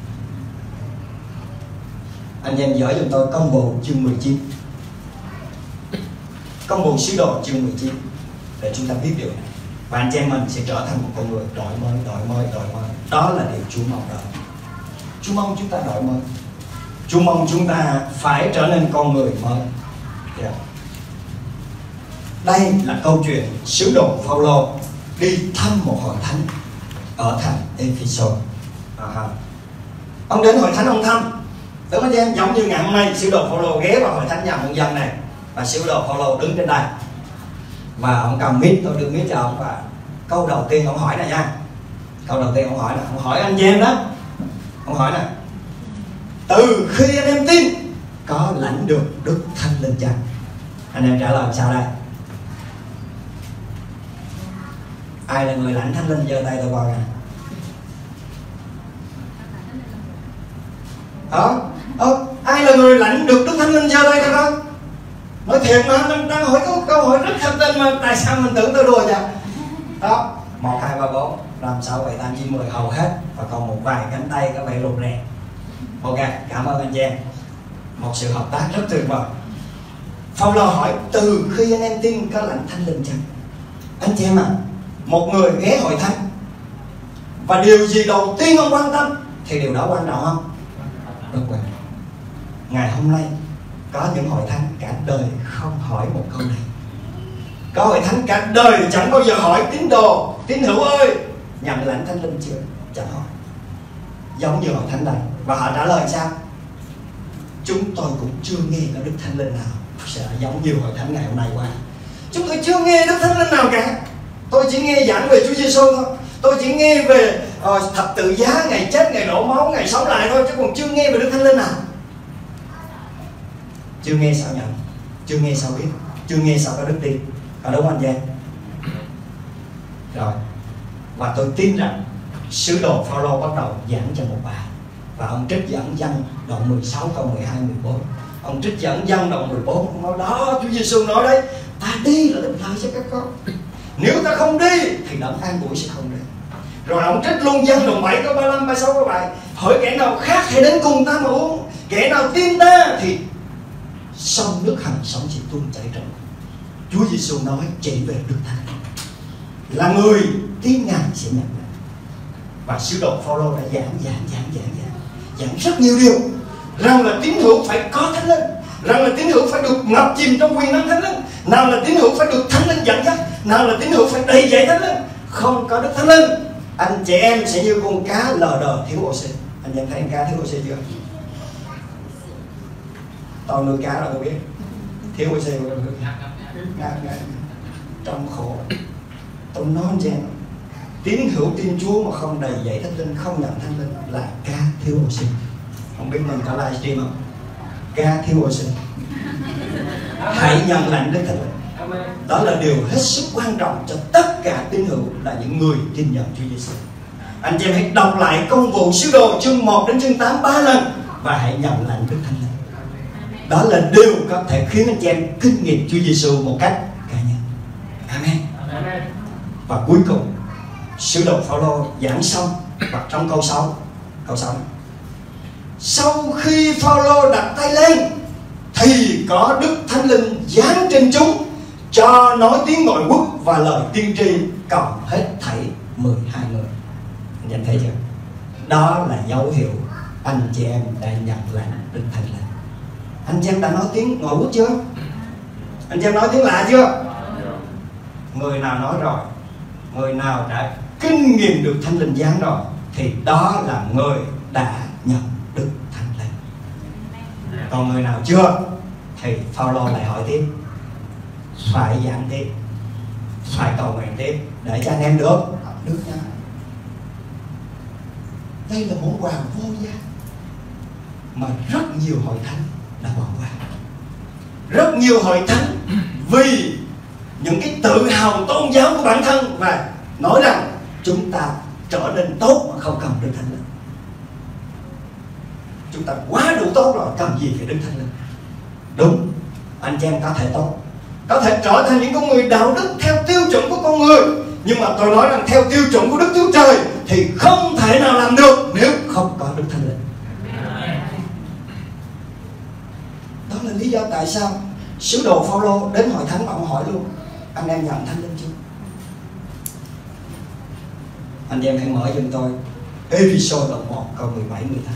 Anh em dõi giùm tôi Công vụ chương 19, Công vụ sứ đồ chương 19 để chúng ta biết điều này, và anh em mình sẽ trở thành một con người đổi mới. Đó là điều Chúa mong đợi. Chúa mong chúng ta đổi mới. Chúa mong chúng ta phải trở nên con người mới. Đây là câu chuyện sứ đồ Phaolô đi thăm một hội thánh ở thành Ephesos. Ông đến hội thánh ông thăm, đúng không em? Giống như ngày hôm nay sứ đồ Phaolô ghé vào hội thánh nhà môn dân này, và sứ đồ Phaolô đứng trên đây. Và ông cầm mic, tôi đưa mic cho ông, và câu đầu tiên ông hỏi này nha. Câu đầu tiên ông hỏi là, ông hỏi anh chị em đó, ông hỏi nè: từ khi anh em tin có lãnh được Đức Thánh Linh chăng? Anh em trả lời sao đây? Ai là người lãnh Thánh Linh giơ tay tôi coi nè. Ai là người lãnh được Đức Thánh Linh giơ tay tôi coi. Nói thiệt mà, mình đang hỏi câu hỏi rất thật tình mà tại sao mình tưởng tôi đùa vậy? Đó, 1, 2, 3, 4, 5, 6, 7, 8, 9, 10 hầu hết, và còn một vài cánh tay có vẻ rụt rè. Ok, cảm ơn anh chị em. Một sự hợp tác rất tuyệt vời. Phaolô hỏi từ khi anh em tin có lãnh Thánh Linh chăng? Anh chị em à, một người ghé hội thánh và điều gì đầu tiên ông quan tâm thì điều đó quan trọng không? Rất quan trọng. Ngày hôm nay có những hội thánh cả đời không hỏi một câu này. Có hội thánh cả đời chẳng bao giờ hỏi tín đồ, tín hữu ơi, nhận lãnh Thánh Linh chưa? Chẳng hỏi. Giống như hội thánh này. Và họ trả lời sao? Chúng tôi cũng chưa nghe có Đức Thánh Linh nào. Sẽ giống như hội thánh ngày hôm nay quá. Chúng tôi chưa nghe Đức Thánh Linh nào cả. Tôi chỉ nghe giảng về Chúa Giêsu thôi. Tôi chỉ nghe về thập tự giá, ngày chết, ngày đổ máu, ngày sống lại thôi, chứ còn chưa nghe về Đức Thánh Linh nào. Chưa nghe sao nhận, chưa nghe sao biết, chưa nghe sao có đức tin. Có đúng không anh chị? Rồi. Và tôi tin rằng sứ đồ Phaolô bắt đầu giảng cho một bài, và ông trích dẫn Giăng đoạn 16 câu 12, 14. Ông trích dẫn Giăng đoạn 14, ông nói đó, Chúa Giêsu nói đấy, ta đi là định lời cho các con. Nếu ta không đi thì đấng an ủi sẽ không đến. Rồi ông trích luôn Giăng đoạn 7 câu 35, 36 câu 7. Hỏi kẻ nào khác hãy đến cùng ta mà uống. Kẻ nào tin ta thì sông nước hằng sống chỉ tuôn chảy trong. Chúa Giêsu nói chỉ về Đức Thánh Linh, là người tin Ngài sẽ nhận được. Và sứ đồ Phaolô đã giảng rất nhiều điều, rằng là tín hữu phải có Thánh Linh, rằng là tín hữu phải được ngập chìm trong quyền năng Thánh Linh, nào là tín hữu phải được Thánh Linh dẫn dắt, nào là tín hữu phải đầy dẫy Thánh Linh. Không có Đức Thánh Linh, anh chị em sẽ như con cá lờ đờ thiếu oxy. Anh em thấy con cá thiếu oxy chưa? Tôi nuôi cá là tôi biết thiếu oxy trong khổ. Tôi nói anh chị em, tín hữu tin Chúa mà không đầy dẫy Thánh Linh, không nhận Thánh Linh là cá thiếu oxy. Không biết mình có livestream không? Cá thiếu oxy. Hãy nhận lãnh Đức Thánh Linh. Đó là điều hết sức quan trọng cho tất cả tín hữu là những người tin nhận Chúa Giêsu. Anh chị em hãy đọc lại Công vụ Sứ đồ chương 1 đến chương 8 3 lần và hãy nhận lãnh Đức Thánh Linh. Đó là điều có thể khiến anh chị em kinh nghiệm Chúa Giêsu một cách cá nhân. Amen. Và cuối cùng, sứ đồ Phaolô giảng xong và trong câu 6, sau khi Phaolô đặt tay lên thì có Đức Thánh Linh giáng trên chúng, cho nói tiếng ngoại quốc và lời tiên tri cộng hết thảy 12 người. Anh em thấy chưa? Đó là dấu hiệu anh chị em đã nhận lãnh Đức Thánh Linh. Anh chị em đã nói tiếng ngoại quốc chưa? Anh chị em nói tiếng lạ chưa? Người nào nói rồi, người nào đã kinh nghiệm được Thánh Linh giáng rồi, thì đó là người đã nhận Đức Thánh Linh. Còn người nào chưa thì Phaolô lại hỏi tiếp, phải giảng tiếp, phải cầu nguyện tiếp để cho anh em được nha. Đây là món quà vô giá mà rất nhiều hội thánh đã bỏ qua. Rất nhiều hội thánh vì những cái tự hào tôn giáo của bản thân và nói rằng chúng ta trở nên tốt mà không cần Đức Thánh Linh. Chúng ta quá đủ tốt rồi, cần gì phải Đức Thánh Linh? Đúng, anh chị em có thể tốt, có thể trở thành những con người đạo đức theo tiêu chuẩn của con người, nhưng mà tôi nói rằng theo tiêu chuẩn của Đức Chúa Trời thì không thể nào làm được nếu không có Đức Thánh Linh. Đó là lý do tại sao sứ đồ Phaolô đến hội thánh mà ông hỏi luôn, anh em nhận Thánh Linh chưa? Anh em hãy mở giùm tôi Ê-phê-sô đoạn 1 câu 17, 18.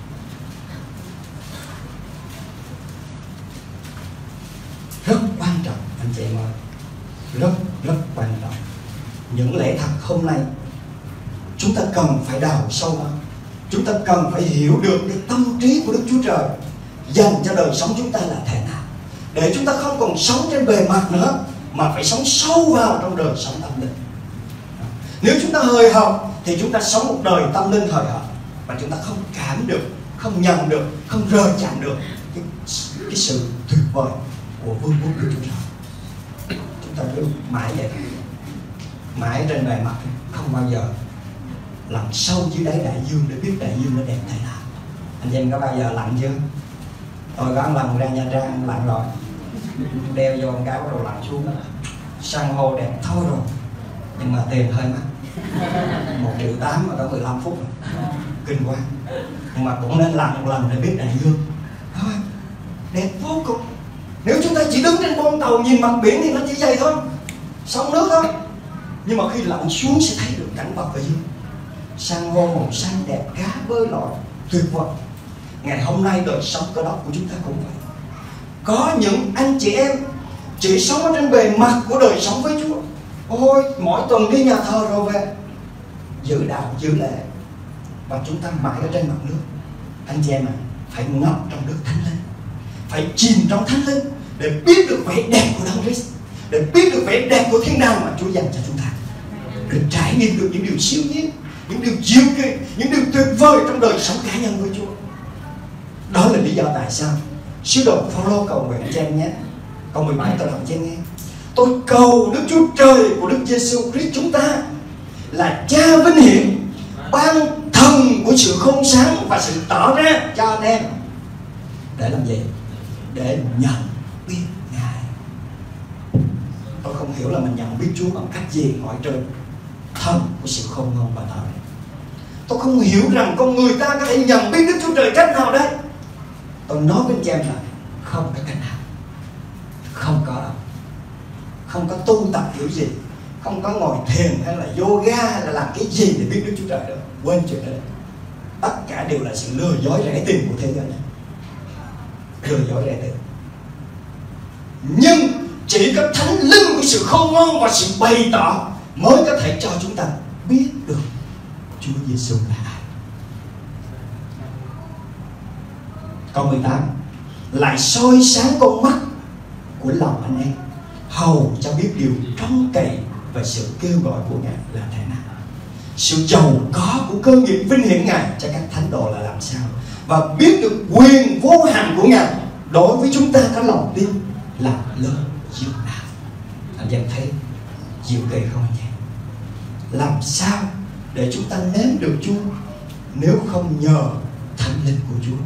Rất quan trọng anh chị em ơi, rất quan trọng. Những lẽ thật hôm nay chúng ta cần phải đào sâu vào. Chúng ta cần phải hiểu được cái tâm trí của Đức Chúa Trời dành cho đời sống chúng ta là thế nào, để chúng ta không còn sống trên bề mặt nữa, mà phải sống sâu vào trong đời sống tâm linh. Nếu chúng ta hời hợt thì chúng ta sống một đời tâm linh hời hợt, và chúng ta không cảm được, không nhận được, không rời chạm được cái sự tuyệt vời của vương quốc của Chúa Trời. Chúng ta cứ mãi vậy, mãi trên bề mặt, không bao giờ lặn sâu dưới đáy đại dương để biết đại dương nó đẹp thế nào. Anh em có bao giờ lặn chưa? Tôi có một lần ra Nha Trang lặn rồi, đeo vô một cái bắt đầu lặn xuống, san hô đẹp thôi rồi, nhưng mà tiền hơi mắc, 1,8 triệu mà có 15 phút rồi. Kinh quá. Nhưng mà cũng nên làm một lần để biết đại dương. Thôi, đẹp vô cùng. Nếu chúng ta chỉ đứng trên con tàu nhìn mặt biển thì nó chỉ vậy thôi, sóng nước thôi. Nhưng mà khi lặn xuống sẽ thấy được cảnh vật ở dưới, san hô màu xanh đẹp, cá bơi lội tuyệt vời. Ngày hôm nay đời sống cơ đốc của chúng ta cũng vậy. Có những anh chị em chỉ sống ở trên bề mặt của đời sống với Chúa. Ôi, mỗi tuần đi nhà thờ rồi về, giữ đạo, giữ lễ, và chúng ta mãi ở trên mặt nước. Anh chị em ạ, phải ngập trong nước Thánh Linh, phải chìm trong Thánh Linh để biết được vẻ đẹp của Đấng Christ, để biết được vẻ đẹp của thiên đàng mà Chúa dành cho chúng ta, để trải nghiệm được những điều siêu nhiên, những điều diệu kỳ, những điều tuyệt vời trong đời sống cá nhân với Chúa. Đó là lý do tại sao sứ đồ Phaolô cầu nguyện cho em nhé. Câu 17 tôi đọc cho em nghe. Tôi cầu Đức Chúa Trời của Đức Giêsu Christ chúng ta là Cha vinh hiển, ban thần của sự khôn sáng và sự tỏ ra cho anh em. Để làm gì? Để nhận biết Ngài. Tôi không hiểu là mình nhận biết Chúa bằng cách gì ngoại trừ thần của sự khôn ngoan và tỏ ra. Tôi không hiểu rằng con người ta có thể nhận biết Đức Chúa Trời cách nào đây. Tôi nói với anh em là không có cách nào, không có đâu. Không có tu tập kiểu gì, không có ngồi thiền hay là yoga hay là làm cái gì để biết Đức Chúa Trời được. Quên chuyện đó. Tất cả đều là sự lừa dối rẻ tiền của thế giới này. Lừa dối rẻ tiền. Nhưng chỉ có Thánh Linh của sự khôn ngoan và sự bày tỏ mới có thể cho chúng ta biết được Chúa Giêsu là ai. Câu 18 lại soi sáng con mắt của lòng anh em, hầu cho biết điều trông cậy và sự kêu gọi của Ngài là thế nào, sự giàu có của cơ nghiệp vinh hiển Ngài cho các thánh đồ là làm sao, và biết được quyền vô hạn của Ngài đối với chúng ta có lòng tin là lớn dường nào. Anh em thấy diệu kỳ không anh em? Làm sao để chúng ta nếm được Chúa nếu không nhờ Thánh Linh của Chúa?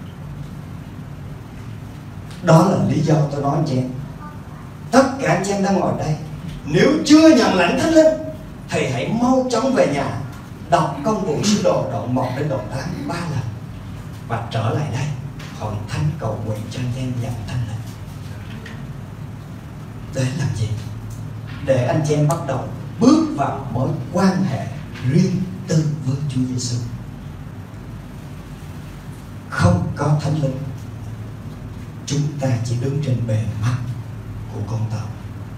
Đó là lý do tôi nói anh chị em, tất cả anh chị em đang ngồi đây, nếu chưa nhận lãnh Thánh Linh thì hãy mau chóng về nhà đọc công vụ sứ đồ đoạn 1 đến đoạn 8 3 lần và trở lại đây hội thánh cầu nguyện cho anh em nhận Thánh Linh. Để làm gì? Để anh chị em bắt đầu bước vào mối quan hệ riêng tư với Chúa Giêsu. Không có Thánh Linh, chúng ta chỉ đứng trên bề mặt của con tàu.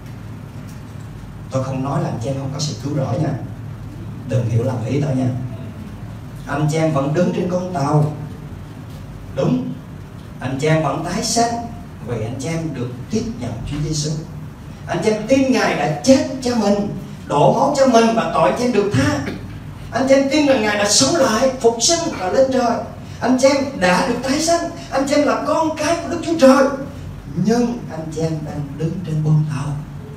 Tôi không nói là anh chị em không có sự cứu rỗi nha, đừng hiểu lầm ý tôi nha. Anh chị em vẫn đứng trên con tàu, đúng. Anh chị em vẫn tái sanh vì anh chị em được tiếp nhận Chúa Giêsu. Anh chị em tin Ngài đã chết cho mình, đổ máu cho mình và tội anh chị em được tha. Anh chị em tin rằng Ngài đã sống lại, phục sinh và lên trời. Anh chị em đã được tái sanh, anh chị em là con cái của Đức Chúa Trời. Nhưng anh chị em đang đứng trên bông tàu,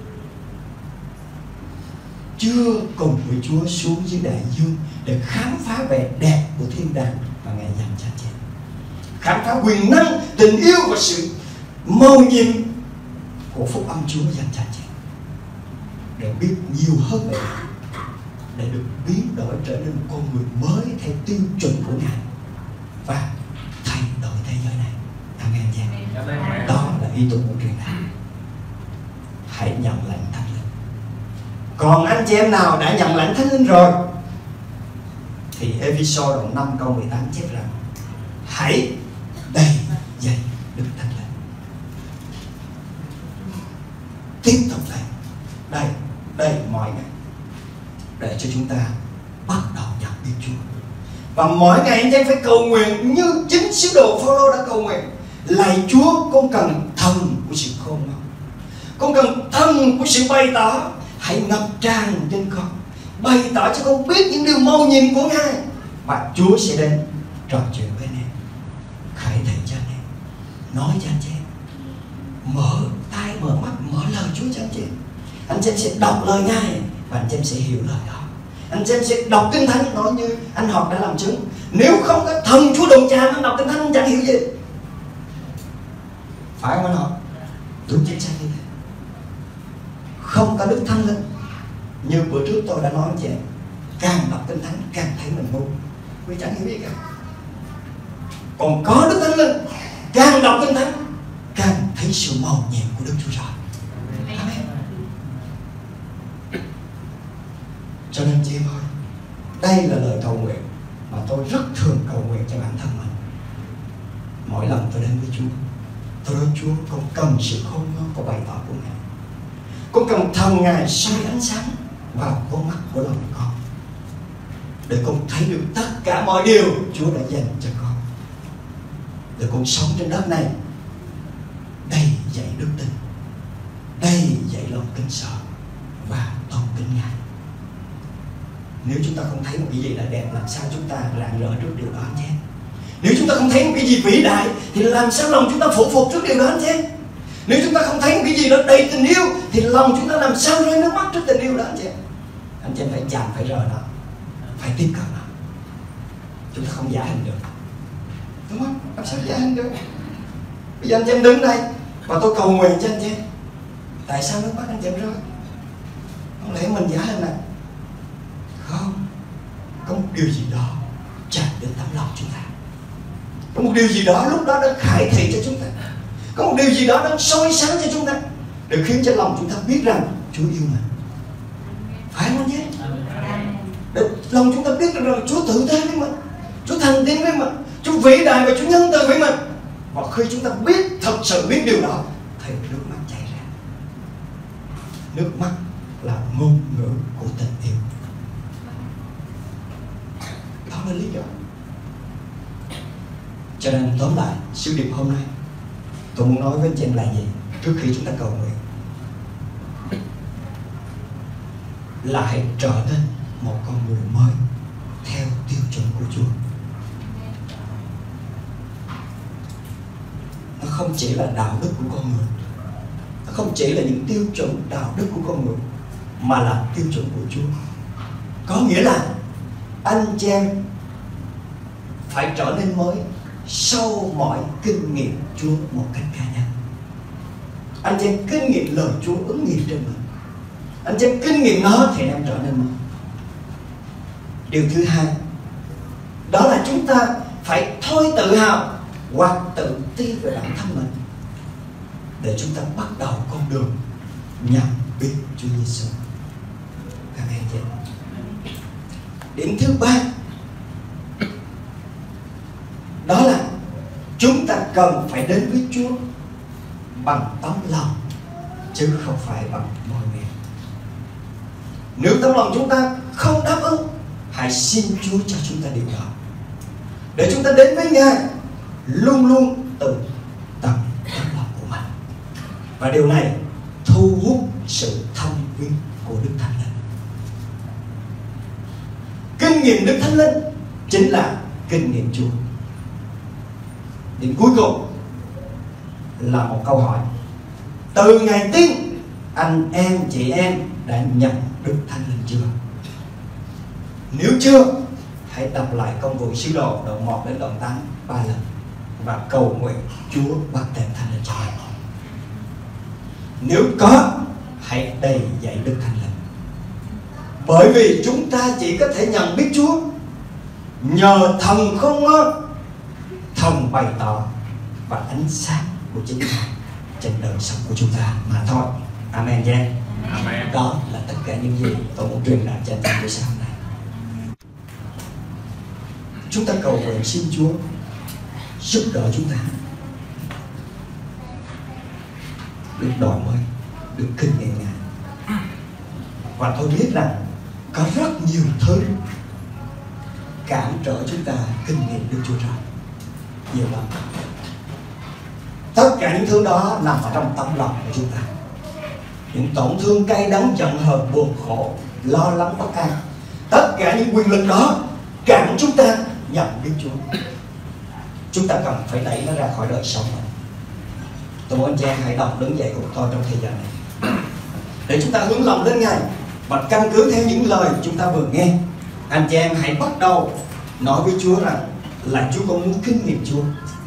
chưa cùng với Chúa xuống dưới đại dương để khám phá vẻ đẹp của thiên đàng mà Ngài dành cho anh chị em, khám phá quyền năng, tình yêu và sự mầu nhiệm của phúc âm Chúa dành cho anh chị em, để biết nhiều hơn về Ngài, để được biến đổi trở nên một con người mới theo tiêu chuẩn của Ngài và thay đổi thế giới này. Amen chị em. Đó là ý tôi muốn truyền đạt. Hãy nhận lãnh Thánh Linh. Còn anh chị em nào đã nhận lãnh Thánh Linh rồi thì Ê-phê-sô đoạn 5 câu 18 chép rằng hãy đầy dạy Đức Thánh Linh. Tiếp tục đây mọi ngày để cho chúng ta bắt đầu nhận biết Chúa. Và mỗi ngày anh em phải cầu nguyện như chính sứ đồ Phaolô đã cầu nguyện: lạy Chúa, con cần thần của sự khôn ngoan, Con cần thần của sự bày tỏ. Hãy ngập tràn trên con, bày tỏ cho con biết những điều mầu nhiệm của Ngài, và Chúa sẽ đến trò chuyện với anh em, khải thị cho anh em, nói cho anh chị em, mở tai mở mắt, mở lời Chúa cho anh chị em. Anh chị em sẽ đọc lời Ngài và anh chị em sẽ hiểu lời đó. Anh chị em sẽ đọc Kinh Thánh, nói như anh Học đã làm chứng. Nếu không có thần Chúa đụng chạm, anh đọc Kinh Thánh anh chẳng hiểu gì. Phải không anh Học? Đúng chính xác như thế. Không có Đức Thánh Linh, như bữa trước tôi đã nói với chị em, càng đọc Kinh Thánh càng thấy mình ngu, vì chẳng hiểu gì cả. Còn có Đức Thánh Linh, càng đọc Kinh Thánh càng thấy sự mầu nhiệm của Đức Chúa Trời. Amen. Cho nên chị em ơi, đây là lời cầu nguyện mà tôi rất thường cầu nguyện cho bản thân mình. Mỗi lần tôi đến với Chúa, tôi nói Chúa, con cần sự khôn ngoan của bày tỏ của Ngài. Con cần thần Ngài soi ánh sáng vào con mắt của lòng con, để con thấy được tất cả mọi điều Chúa đã dành cho con, để con sống trên đất này đầy dạy đức tin, đầy dạy lòng kính sợ và tôn kính Ngài. Nếu chúng ta không thấy một cái gì là đẹp, làm sao chúng ta rạng rỡ trước điều đó anh chị em? Nếu chúng ta không thấy một cái gì vĩ đại thì làm sao lòng chúng ta phụ phục trước điều đó anh chị em? Nếu chúng ta không thấy một cái gì đó đầy tình yêu thì lòng chúng ta làm sao rơi nước mắt trước tình yêu đó anh chị em? Anh chị em phải chạm, phải rời nó, phải tiếp cận nó. Chúng ta không giả hình được, đúng không? Làm sao giả hình được? Bây giờ anh chị em đứng đây và tôi cầu nguyện cho anh chị em, tại sao nước mắt anh chị em rơi? Không lẽ mình giả hình à? Không, có một điều gì đó chạm đến tấm lòng chúng ta, có một điều gì đó lúc đó đã khải thị cho chúng ta, có một điều gì đó đang soi sáng cho chúng ta, để khiến cho lòng chúng ta biết rằng Chúa yêu mình. Phải không nhé? Để lòng chúng ta biết rằng Chúa tử tế với mình, Chúa thành tín với mình, Chúa vĩ đại và Chúa nhân từ với mình. Và khi chúng ta biết, thật sự biết điều đó, thì nước mắt chảy ra. Nước mắt là ngôn ngữ của tình yêu. Đó là lý do. Cho nên tóm lại, sứ điệp hôm nay tôi muốn nói với anh chị em là gì? Trước khi chúng ta cầu nguyện, là hãy trở nên một con người mới theo tiêu chuẩn của Chúa. Nó không chỉ là đạo đức của con người, nó không chỉ là những tiêu chuẩn đạo đức của con người, mà là tiêu chuẩn của Chúa. Có nghĩa là anh chị em phải trở nên mới sau mọi kinh nghiệm Chúa một cách cá nhân. Anh chị em kinh nghiệm lời Chúa ứng nghiệm trên mình, anh chị em kinh nghiệm nó thì em trở nên mới. Điều thứ hai, đó là chúng ta phải thôi tự hào hoặc tự ti về bản thân mình, để chúng ta bắt đầu con đường nhận biết Chúa Giêsu. Các anh chị. Điểm thứ ba, đó là chúng ta cần phải đến với Chúa bằng tấm lòng, chứ không phải bằng môi miệng. Nếu tấm lòng chúng ta không đáp ứng, hãy xin Chúa cho chúng ta điều đó, để chúng ta đến với Ngài luôn luôn từ tấm lòng của mình. Và điều này thu hút sự thông viên của Đức Thánh Linh. Kinh nghiệm Đức Thánh Linh chính là kinh nghiệm Chúa. Điểm cuối cùng là một câu hỏi: từ ngày tin, anh em chị em đã nhận Đức Thánh Linh chưa? Nếu chưa, hãy đọc lại công vụ sứ đồ đoạn 1 đến đoạn 8 3 lần và cầu nguyện Chúa ban tên Thánh Linh cho mình. Nếu có, hãy đầy dạy Đức Thánh Linh. Bởi vì chúng ta chỉ có thể nhận biết Chúa nhờ thần không ngớt, thần bày tỏ và ánh sáng của chính Ngài trên đời sống của chúng ta mà thôi. Amen nha. Amen. Đó là tất cả những gì tôi muốn truyền đạt cho anh chị buổi sáng này. Chúng ta cầu nguyện xin Chúa giúp đỡ chúng ta được đổi mới, được kinh nghiệm Ngài. Và tôi biết rằng có rất nhiều thứ cản trở chúng ta kinh nghiệm Đức Chúa Trời, nhiều lắm. Tất cả những thứ đó nằm ở trong tấm lòng của chúng ta. những tổn thương cay đắng, giận hờn, buồn khổ, lo lắng, bất an. Tất cả những quyền lực đó cản chúng ta nhận biết Chúa. Chúng ta cần phải đẩy nó ra khỏi đời sống mình. Tôi muốn anh chị em hãy đọc đứng dậy cùng tôi trong thời gian này, để chúng ta hướng lòng đến Ngài và căn cứ theo những lời chúng ta vừa nghe. Anh chị em hãy bắt đầu nói với Chúa rằng là Chúa con muốn kinh nghiệm Chúa.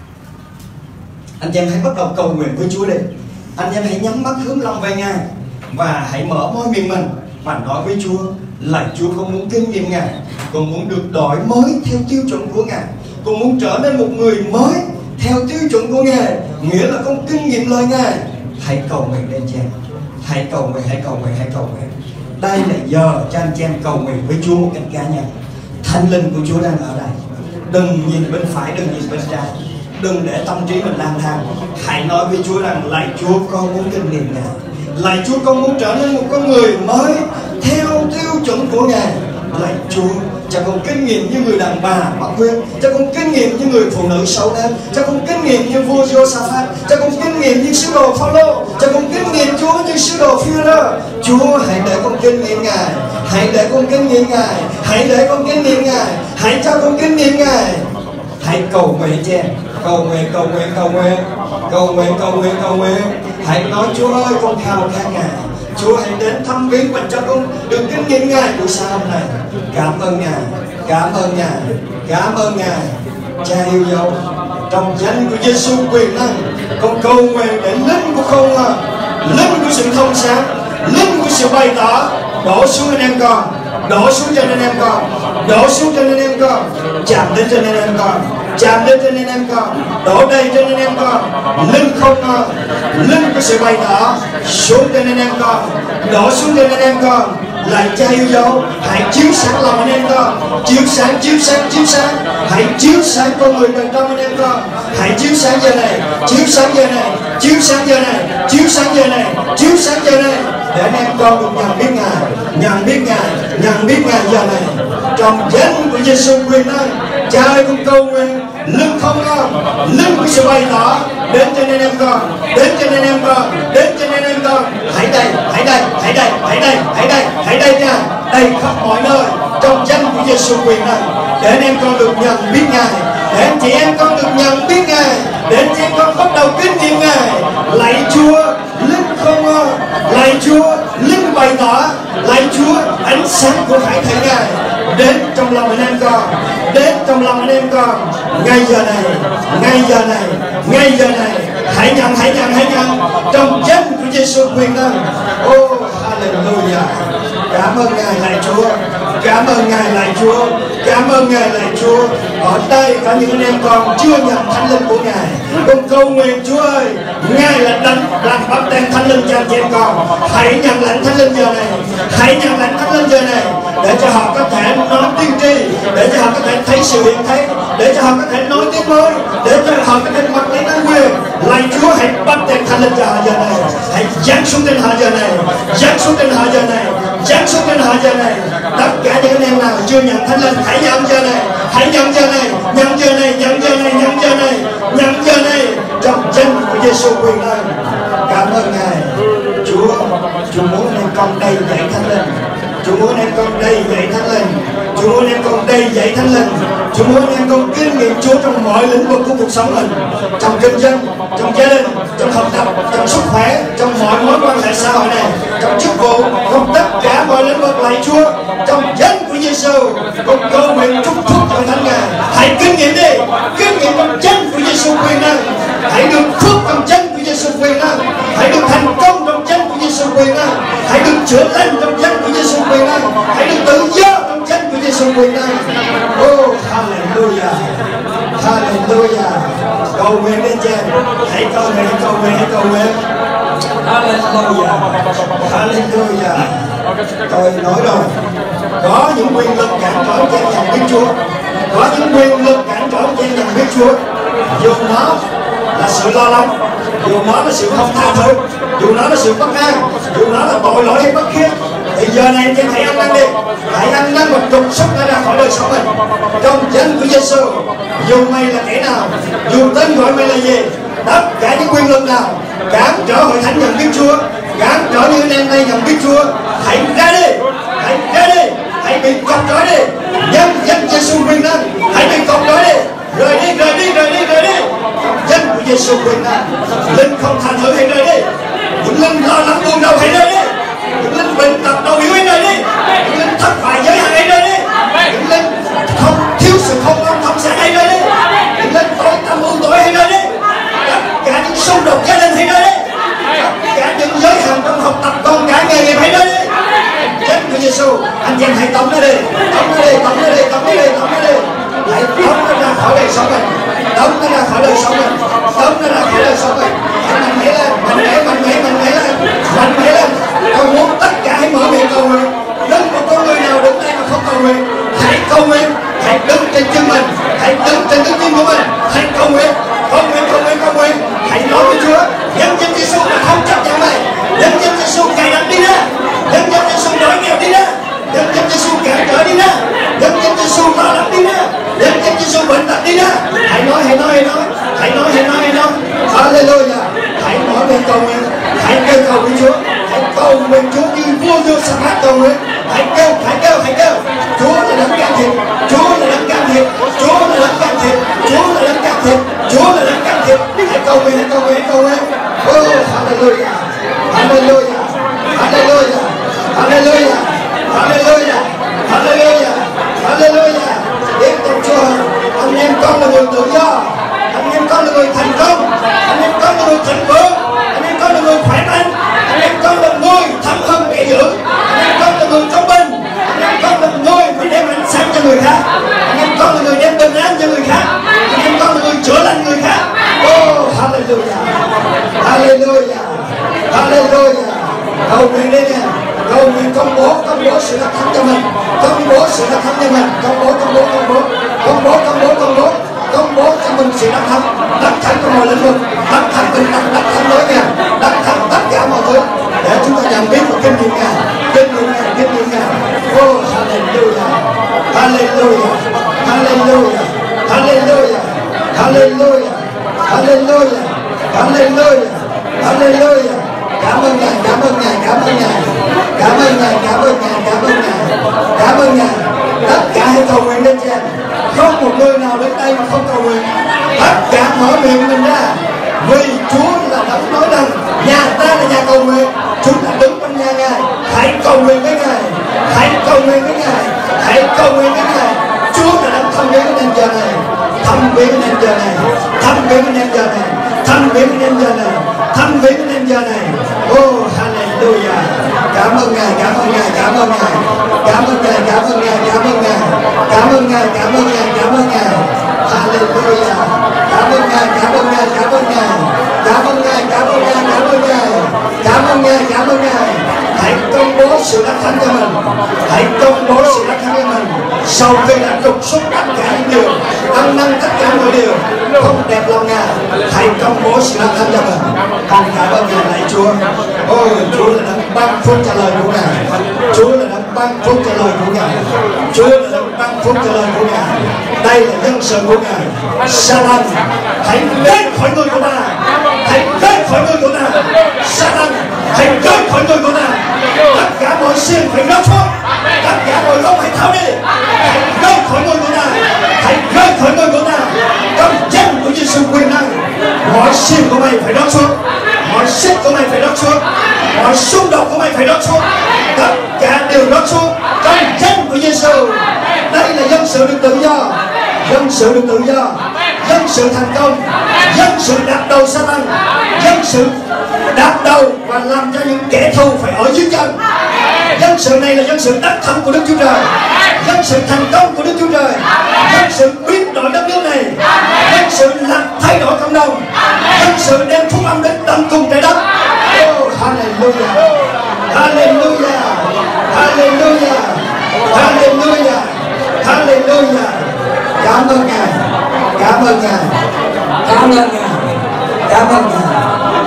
Anh chị em hãy bắt đầu cầu nguyện với Chúa đi. Anh chị em hãy nhắm mắt hướng lòng về Ngài và hãy mở môi miệng mình và nói với Chúa là Chúa con muốn kinh nghiệm Ngài, con muốn được đổi mới theo tiêu chuẩn của Ngài, con muốn trở nên một người mới theo tiêu chuẩn của Ngài, nghĩa là con kinh nghiệm lời Ngài. Hãy cầu nguyện lên chị em, hãy cầu nguyện, hãy cầu nguyện, hãy cầu nguyện. Đây là giờ cho anh chị em cầu nguyện với Chúa một cách cá nhân. Thánh linh của Chúa đang ở đây. Đừng nhìn bên phải, đừng nhìn bên trái, đừng để tâm trí mình lang thang. Hãy nói với Chúa rằng lạy Chúa con muốn kinh nghiệm Ngài, lạy Chúa con muốn trở nên một con người mới theo tiêu chuẩn của Ngài. Lạy Chúa cho con kinh nghiệm như người đàn bà Bắc Huyên, cho con kinh nghiệm như người phụ nữ xấu ném, cho con kinh nghiệm như vua Josaphat, cho con kinh nghiệm như sứ đồ Phaolô, cho con kinh nghiệm Chúa như sứ đồ Phi-rơ. Chúa hãy để con kinh nghiệm Ngài, hãy để con kinh nghiệm Ngài, hãy để con kinh nghiệm Ngài, hãy cho con kinh nghiệm Ngài. Hãy cầu nguyện cho em, cầu nguyện, cầu nguyện, cầu nguyện, cầu nguyện, cầu nguyện, cầu nguyện. Hãy nói Chúa ơi con khao khát Ngài. Chúa hãy đến thăm viếng và cho con được kinh nghiệm Ngài buổi sáng hôm nay. Cảm ơn Ngài, cảm ơn Ngài, cảm ơn Ngài. Cha yêu dấu, trong danh của Giêsu quyền năng, con cầu nguyện để linh của con, linh của sự thông sáng, linh của sự bày tỏ đổ xuống anh em con, đổ xuống trên anh em con, đổ xuống trên anh em con, chạm đến trên anh em con, chạm đến trên anh em con, đổ đầy trên anh em con. Linh không ngờ, linh của sự bày tỏ xuống trên anh em con, đổ xuống trên anh em con. Lạy Cha yêu dấu, hãy chiếu sáng lòng anh em con, chiếu sáng, chiếu sáng, chiếu sáng. Hãy chiếu sáng con người bên trong anh em con. Hãy chiếu sáng giờ này, chiếu sáng giờ này, chiếu sáng giờ này, chiếu sáng giờ này, chiếu sáng giờ này, để anh em con được nhận biết Ngài, nhận biết Ngài, nhận biết Ngài giờ này. Trong danh của Giêsu quyền năng, Cha ơi con cầu nguyện linh không ngờ, linh của sự bày tỏ đến cho anh em con, đến cho anh em con, đến cho anh em con. Hãy đây, hãy đây, hãy đây, hãy đây, hãy đây, hãy đây nha, đây khắp mọi nơi trong danh của Giêsu quyền năng, để anh em con được nhận biết Ngài, để anh chị em con được nhận biết Ngài, để anh chị em con bắt đầu kinh nghiệm Ngài. Lạy Chúa linh không ngờ, lạy Chúa linh bày tỏ, lạy Chúa ánh sáng của Hải Thể Ngài đến trong lòng anh em con, đến trong lòng anh em con. Ngay giờ này, ngay giờ này, ngay giờ này, hãy nhận, hãy nhận, hãy nhận trong danh của Giêsu quyền năng. Oh hallelujah. Cảm ơn Ngài lạy Chúa, cảm ơn Ngài lạy Chúa, cảm ơn Ngài lạy Chúa. Ở đây có những anh em con chưa nhận thánh linh của Ngài, con cầu nguyện Chúa ơi, Ngài là đấng làm báp têm thánh linh cho anh chị em con. Hãy nhận lãnh thánh linh giờ này, hãy nhận lãnh thánh linh giờ này, để cho họ có thể nói tiên tri, để cho họ có thể thấy sự hiện thấy, để cho họ có thể nói tiếng mới, để cho họ có thể mặc lấy năng quyền. Lạy Chúa hãy báp têm thánh linh cho họ giờ này, hãy giáng xuống trên họ giờ này, giáng xuống trên họ giờ này, giáng xuống trên họ giờ này. Tất cả những anh em nào chưa nhận thánh linh, hãy nhận giờ này, hãy nhận giờ này, nhận giờ này, nhận giờ này, nhận giờ này, nhận giờ này, trong danh của Giêsu quyền năng. Cảm ơn Ngài. Chúa muốn anh em con đây dạy thánh linh, Chúa muốn anh em con đây dạy thánh linh, Chúa muốn anh em con đây dạy thánh linh, Chúa muốn anh em con kinh nghiệm Chúa trong mọi lĩnh vực của cuộc sống mình, trong kinh doanh, trong gia đình, trong học tập, trong sức khỏe, trong mọi mối quan hệ xã hội này, trong chức vụ, trong tất cả mọi lĩnh vực. Lạy Chúa, trong danh của Giêsu, con cầu nguyện chúc phúc cho thánh Ngài. Hãy kinh nghiệm đi, kinh nghiệm trong danh của Giêsu quyền năng. Hãy được phước trong danh của Giêsu quyền năng, hãy được thành công trong danh của Giêsu quyền năng, hãy được chữa lành trong danh của Giêsu quyền năng, hãy được tự do trong danh của Giêsu quyền năng. Oh hallelujah, hallelujah. Cầu nguyện đến cha, hãy cầu nguyện, hãy cầu nguyện, hãy cầu nguyện. Hallelujah, hallelujah. Tôi nói rồi, có những quyền lực cản trở cha nhận biết Chúa, có những quyền lực cản trở cha nhận biết Chúa. Dù nó là sự lo lắng, dù nó là sự không tha thứ, dù nó là sự bất an, dù nó là tội lỗi hay bất khiết, thì giờ này anh em hãy ăn năn đi, hãy ăn năn và trục xuất nó ra khỏi đời sống mình trong danh của Giêsu. Dù mày là kẻ nào, dù tên gọi mày là gì, tất cả những quyền lực nào cản trở hội thánh nhận biết Chúa, Cản trở những anh em đây nhận biết Chúa, hãy ra đi, hãy ra đi, hãy bị cột trói đi. Nhân danh Giêsu quyền năng, hãy bị cột trói đi, rời đi, rời đi, rời đi, rời đi. Danh của Giêsu quyền năng, linh không thành hữu hãy rời đi. Những linh lo lắng buồn đầu hãy rời đi. Những linh bệnh tật đau yếu hãy rời đi. Những linh thất bại giới hạn hãy rời đi. Những linh không thiếu sự không mong không sẽ hãy rời đi. Những linh tối tăm u tối hãy rời đi. Tất cả những xung đột gia đình hãy rời đi. Tất cả những giới hạn trong học tập con cái nghề nghiệp hãy rời đi. Danh của Giêsu, anh em hãy tống nó đi, tống nó đi, tống nó đi, tống nó đi, tống nó đi. Hãy tống nó ra khỏi đời sống mình, tống nó ra khỏi đời sống mình, tống nó ra khỏi đời sống mình. Hãy mạnh mẽ lên, mạnh mẽ, mạnh mẽ, mạnh mẽ lên, mạnh mẽ lên. Tôi muốn tất cả hãy mở miệng cầu nguyện. Đừng có con người nào đứng đây mà không cầu nguyện. Hãy cầu nguyện, hãy đứng trên chân mình, hãy đứng trên đức tin của mình, hãy cầu nguyện, cầu nguyện, cầu nguyện, cầu nguyện. Hãy nói với Chúa, nhân danh Giêsu mà không chấp nhận mày, nhân danh Giêsu cài đặt đi ra, nhân danh Giêsu đói nghèo đi ra, nhân danh Giêsu cản trở đi ra, nhân danh Giêsu lo lắng đi ra, nhân danh Giêsu bệnh tật đi ra. Hãy nói, hãy nói, hãy nói, hãy nói, hãy nói, hãy nói. Hallelujah. Hãy nói về cầu nguyện, hãy kêu cầu với Chúa, hãy cầu nguyện Chúa như vua vua sa phát cầu nguyện. Hãy kêu, hãy kêu, hãy kêu. Chúa là đấng can thiệp, Chúa là đấng can thiệp, Chúa là đấng can thiệp, Chúa là đấng can thiệp, Chúa là đấng can thiệp. Hãy cầu nguyện, hãy cầu nguyện, hãy cầu nguyện. Oh, hallelujah, hallelujah, hallelujah, hallelujah, hallelujah, hallelujah, hallelujah. Tiếp tục Chúa, anh em con là người tự do, anh em con là người thành công, anh em con là người thịnh vượng, anh em con là người khỏe mạnh, anh em con là người thâm hơn kẻ dữ, anh em con là người công bình, anh em con là người phải đem ánh sáng cho người khác, anh em con là người đem bình an cho người khác, anh em con là người chữa lành người khác. Oh, hallelujah, hallelujah, hallelujah. Cầu nguyện đi nè, cầu nguyện công bố sự đắc thắng cho mình, công bố sự đắc thắng cho mình, công bố, công bố, công bố, công bố, công bố, công bố, công bố cho mình sự đắc thắng trong mọi lĩnh vực, đắc thắng bình đẳng, đắc thắng đối nghèo, đắc thắng tất cả mọi thứ để chúng ta nhận biết và kinh nghiệm Ngài, kinh nghiệm Ngài, kinh nghiệm Ngài. Oh, hallelujah, hallelujah, hallelujah, hallelujah, hallelujah, hallelujah, hallelujah, hallelujah. Cảm ơn Ngài, cảm ơn Ngài, cảm ơn Ngài, cảm ơn Ngài, cảm ơn Ngài, cảm ơn Ngài, cảm ơn Ngài. Tất cả hãy cầu nguyện lên trên, không một người nào đến đây mà không cầu nguyện. Tất cả mở miệng mình ra, vì Chúa là đấng nói rằng nhà ta là nhà cầu nguyện. Chúng ta đứng trong nhà Ngài, hãy cầu nguyện với Ngài, hãy cầu nguyện với Ngài, hãy cầu nguyện với Ngài. Chúa là đấng thăm viếng anh em giờ này, thăm viếng anh em giờ này, thăm viếng anh em giờ này, thăm viếng anh em giờ này, thăm viếng anh em giờ này. Oh, hallelujah. Cảm ơn Ngài, cảm ơn Ngài, cảm ơn Ngài, cảm ơn Ngài, cảm ơn Ngài, cảm ơn Ngài, cảm ơn Ngài, cảm ơn Ngài, cảm ơn Ngài. Hallelujah. Cảm ơn Ngài, cảm ơn Ngài, cảm ơn Ngài, cảm ơn Ngài, cảm ơn Ngài, cảm ơn Ngài, cảm ơn Ngài, cảm ơn Ngài. Hãy công bố sự đắc thắng cho mình, hãy công bố sự đắc thắng cho mình. Sau khi đã trục xuất tất cả những điều, ăn năn tất cả mọi điều không đẹp lòng Ngài, hãy công bố sự đắc thắng cho mình. Con cảm ơn Ngài lạy Chúa. Ôi, Chúa là đấng ban phúc trả lời của Ngài, Chúa là đấng ban phúc trả lời của Ngài, Chúa là đấng ban phúc trả lời của Ngài. Đây là nhân sự của Ngài. Satan, hãy rớt khỏi người của ta, hãy rớt khỏi người của ta. Satan, hãy rớt khỏi người của ta. Tất cả mọi xiềng phải rớt xuống, tất cả mọi gốc hãy tháo đi. Hãy rớt khỏi người của ta, hãy rớt khỏi người của ta. Trong danh của Giêsu quyền năng, mọi xiềng của mày phải rớt xuống, mọi xích của mày phải rớt xuống, mọi xung đột của mày phải rớt xuống, tất cả đều rớt xuống trong danh của Giêsu. Đây là dân sự được tự do, dân sự được tự do, dân sự thành công, dân sự đạp đầu Satan, dân sự đạp đầu và làm cho những kẻ thù phải ở dưới chân. Dân sự này là dân sự đắc thắng của Đức Chúa Trời, dân sự thành công của Đức Chúa Trời, dân sự biến đổi đất nước này, dân sự làm thay đổi cộng đồng, dân sự đem phúc âm đến tận cùng trái đất. Oh, hallelujah, hallelujah, hallelujah, hallelujah, hallelujah. Cảm ơn Ngài, cảm ơn Ngài, cảm ơn Ngài, cảm ơn Ngài.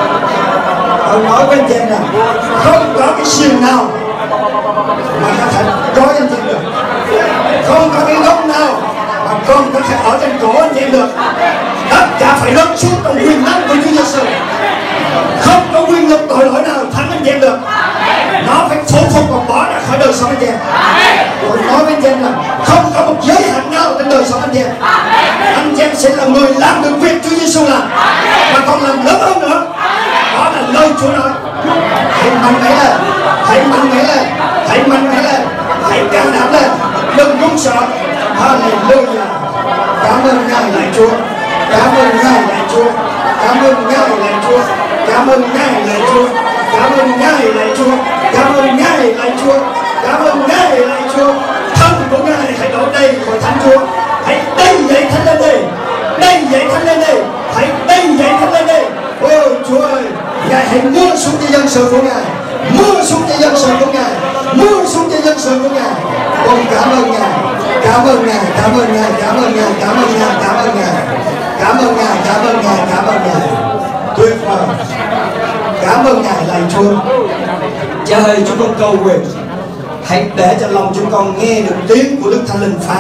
Ông nói với anh em rằng không có cái xiềng nào mà có thể trói anh em được, không có cái gốc nào mà con có thể ở trên cổ anh em được. Tất cả phải rớt xuống trong quyền năng của Chúa Giêsu. Không có quyền lực tội lỗi nào thắng anh chị em được. Nó phải phủ phục và bỏ ra khỏi đời sống anh chị em. Tôi nói với anh chị em là không có một giới hạn nào trên đời sống anh chị em. Anh chị em sẽ là người làm được việc Chúa Giêsu làm, mà còn làm lớn hơn nữa. Đó là lời Chúa nói. Hãy mạnh mẽ lên, hãy mạnh mẽ lên, hãy mạnh mẽ lên, hãy can đảm lên, đừng run sợ. Hallelujah. Cảm ơn Ngài lạy Chúa, cảm ơn Ngài lạy Chúa, cảm ơn Ngài lạy Chúa, cảm ơn Ngài lạy Chúa, cảm ơn Ngài lạy Chúa, cảm ơn Ngài lạy Chúa, cảm ơn Ngài lạy Chúa. Thân của Ngài hãy đổ đầy của Thánh Chúa. Hãy đầy dậy Thánh lên đi, đầy dậy Thánh lên đi, hãy đầy dậy Thánh lên đi. Ôi Chúa ơi, Ngài hãy mưa xuống cho dân sự của Ngài, mưa xuống cho dân sự của Ngài, mưa xuống cho dân sự của Ngài. Con cảm ơn Ngài, cảm ơn Ngài, cảm ơn Ngài, cảm ơn Ngài, cảm ơn Ngài, cảm ơn Ngài, cảm ơn Ngài, cảm ơn Ngài, cảm ơn Ngài. Tuyệt vời. Cảm ơn Ngài lạy Chúa. Cha ơi, chúng con cầu nguyện hãy để cho lòng chúng con nghe được tiếng của Đức Thánh Linh phán.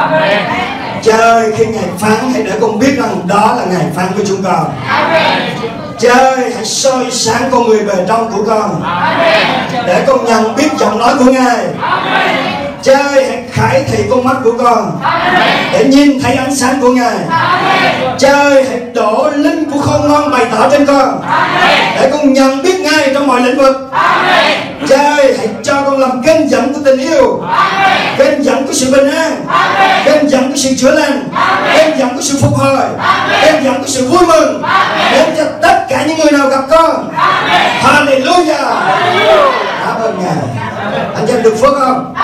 Cha ơi, khi Ngài phán hãy để con biết rằng đó là Ngài phán với chúng con. Cha ơi, hãy soi sáng con người bề trong của con, để con nhận biết giọng nói của Ngài. Cha ơi, hãy khải thị con mắt của con, để nhìn thấy ánh sáng của Ngài. Cha ơi, hãy đổ linh của khôn ngoan bày tỏ trên con, để con nhận biết Ngài trong mọi lĩnh vực. Cha ơi, hãy cho con làm kênh dẫn của tình yêu, kênh dẫn của sự bình an, kênh dẫn của sự chữa lành, kênh dẫn của sự phục hồi, kênh dẫn của sự vui mừng đến cho tất cả những người nào gặp con. Hallelujah. Cảm ơn Ngài. Anh chị được phước không?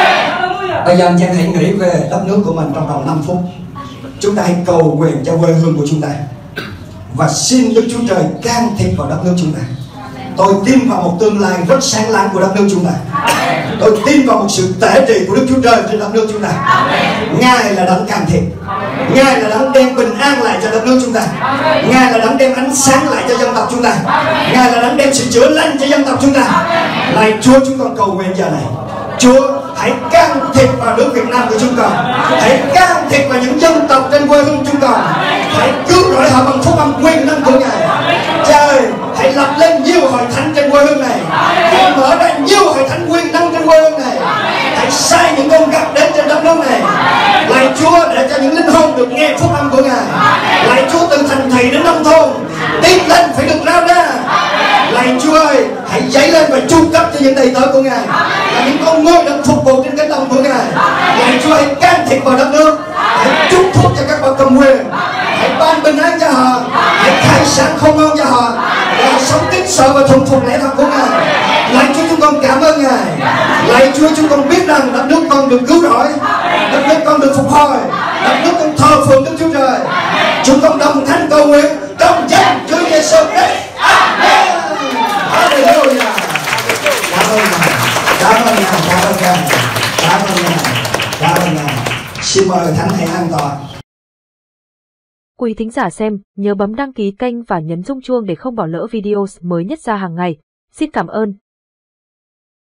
Bây giờ anh chị hãy nghĩ về đất nước của mình trong vòng 5 phút. Chúng ta hãy cầu nguyện cho quê hương của chúng ta và xin Đức Chúa Trời can thiệp vào đất nước chúng ta. Tôi tin vào một tương lai rất sáng láng của đất nước chúng ta. Tôi tin vào một sự tể trị của Đức Chúa Trời trên đất nước chúng ta. Ngài là đấng can thiệp, Ngài là đấng đem bình an lại cho đất nước chúng ta, Ngài là đấng đem ánh sáng lại cho dân tộc chúng ta, Ngài là đấng đem sự chữa lành cho dân tộc chúng ta. Lạy Chúa, chúng con cầu nguyện giờ này, Chúa hãy can thiệp vào nước Việt Nam của chúng con, hãy can thiệp vào những dân tộc trên quê hương chúng con, hãy cứu rỗi họ bằng phúc âm quyền năng của Ngài. Cha ơi, hãy lập lên nhiều hội thánh trên quê hương này, hãy mở ra nhiều hội thánh quyền năng trên quê hương này, hãy sai những con gặp đến trên đất nước này. Lạy Chúa, để cho những linh hồn được nghe phúc âm của Ngài. Lạy Chúa, từ thành thị đến nông thôn, tiếng lên phải được rao ra. Lạy Chúa ơi, hãy dậy lên và chu cấp cho những đầy tớ của Ngài, là những con người được phục vụ trên cánh đồng của Ngài. Lạy Chúa, hãy can thiệp vào đất nước, hãy chúc phúc cho các bậc cầm quyền, hãy ban bình an cho họ, hãy khai sáng khôn ngoan cho họ, để họ sống kính sợ và thuần phục lẽ thật của Ngài. Lạy Chúa, chúng con cảm ơn Ngài. Lạy Chúa, chúng con biết rằng đất nước con được cứu rỗi, đất nước con được phục hồi, đất nước con thờ phượng Đức Chúa Trời. Chúng con đồng thanh cầu nguyện trong danh Chúa Giêsu Christ. Amen. Hallelujah. Cảm ơn Ngài, cảm ơn Ngài, cảm ơn Ngài, cảm ơn Ngài, cảm ơn Ngài. Xin mời Thánh hãy an toàn. Quý thính giả xem, nhớ bấm đăng ký kênh và nhấn rung chuông để không bỏ lỡ video mới nhất ra hàng ngày. Xin cảm ơn.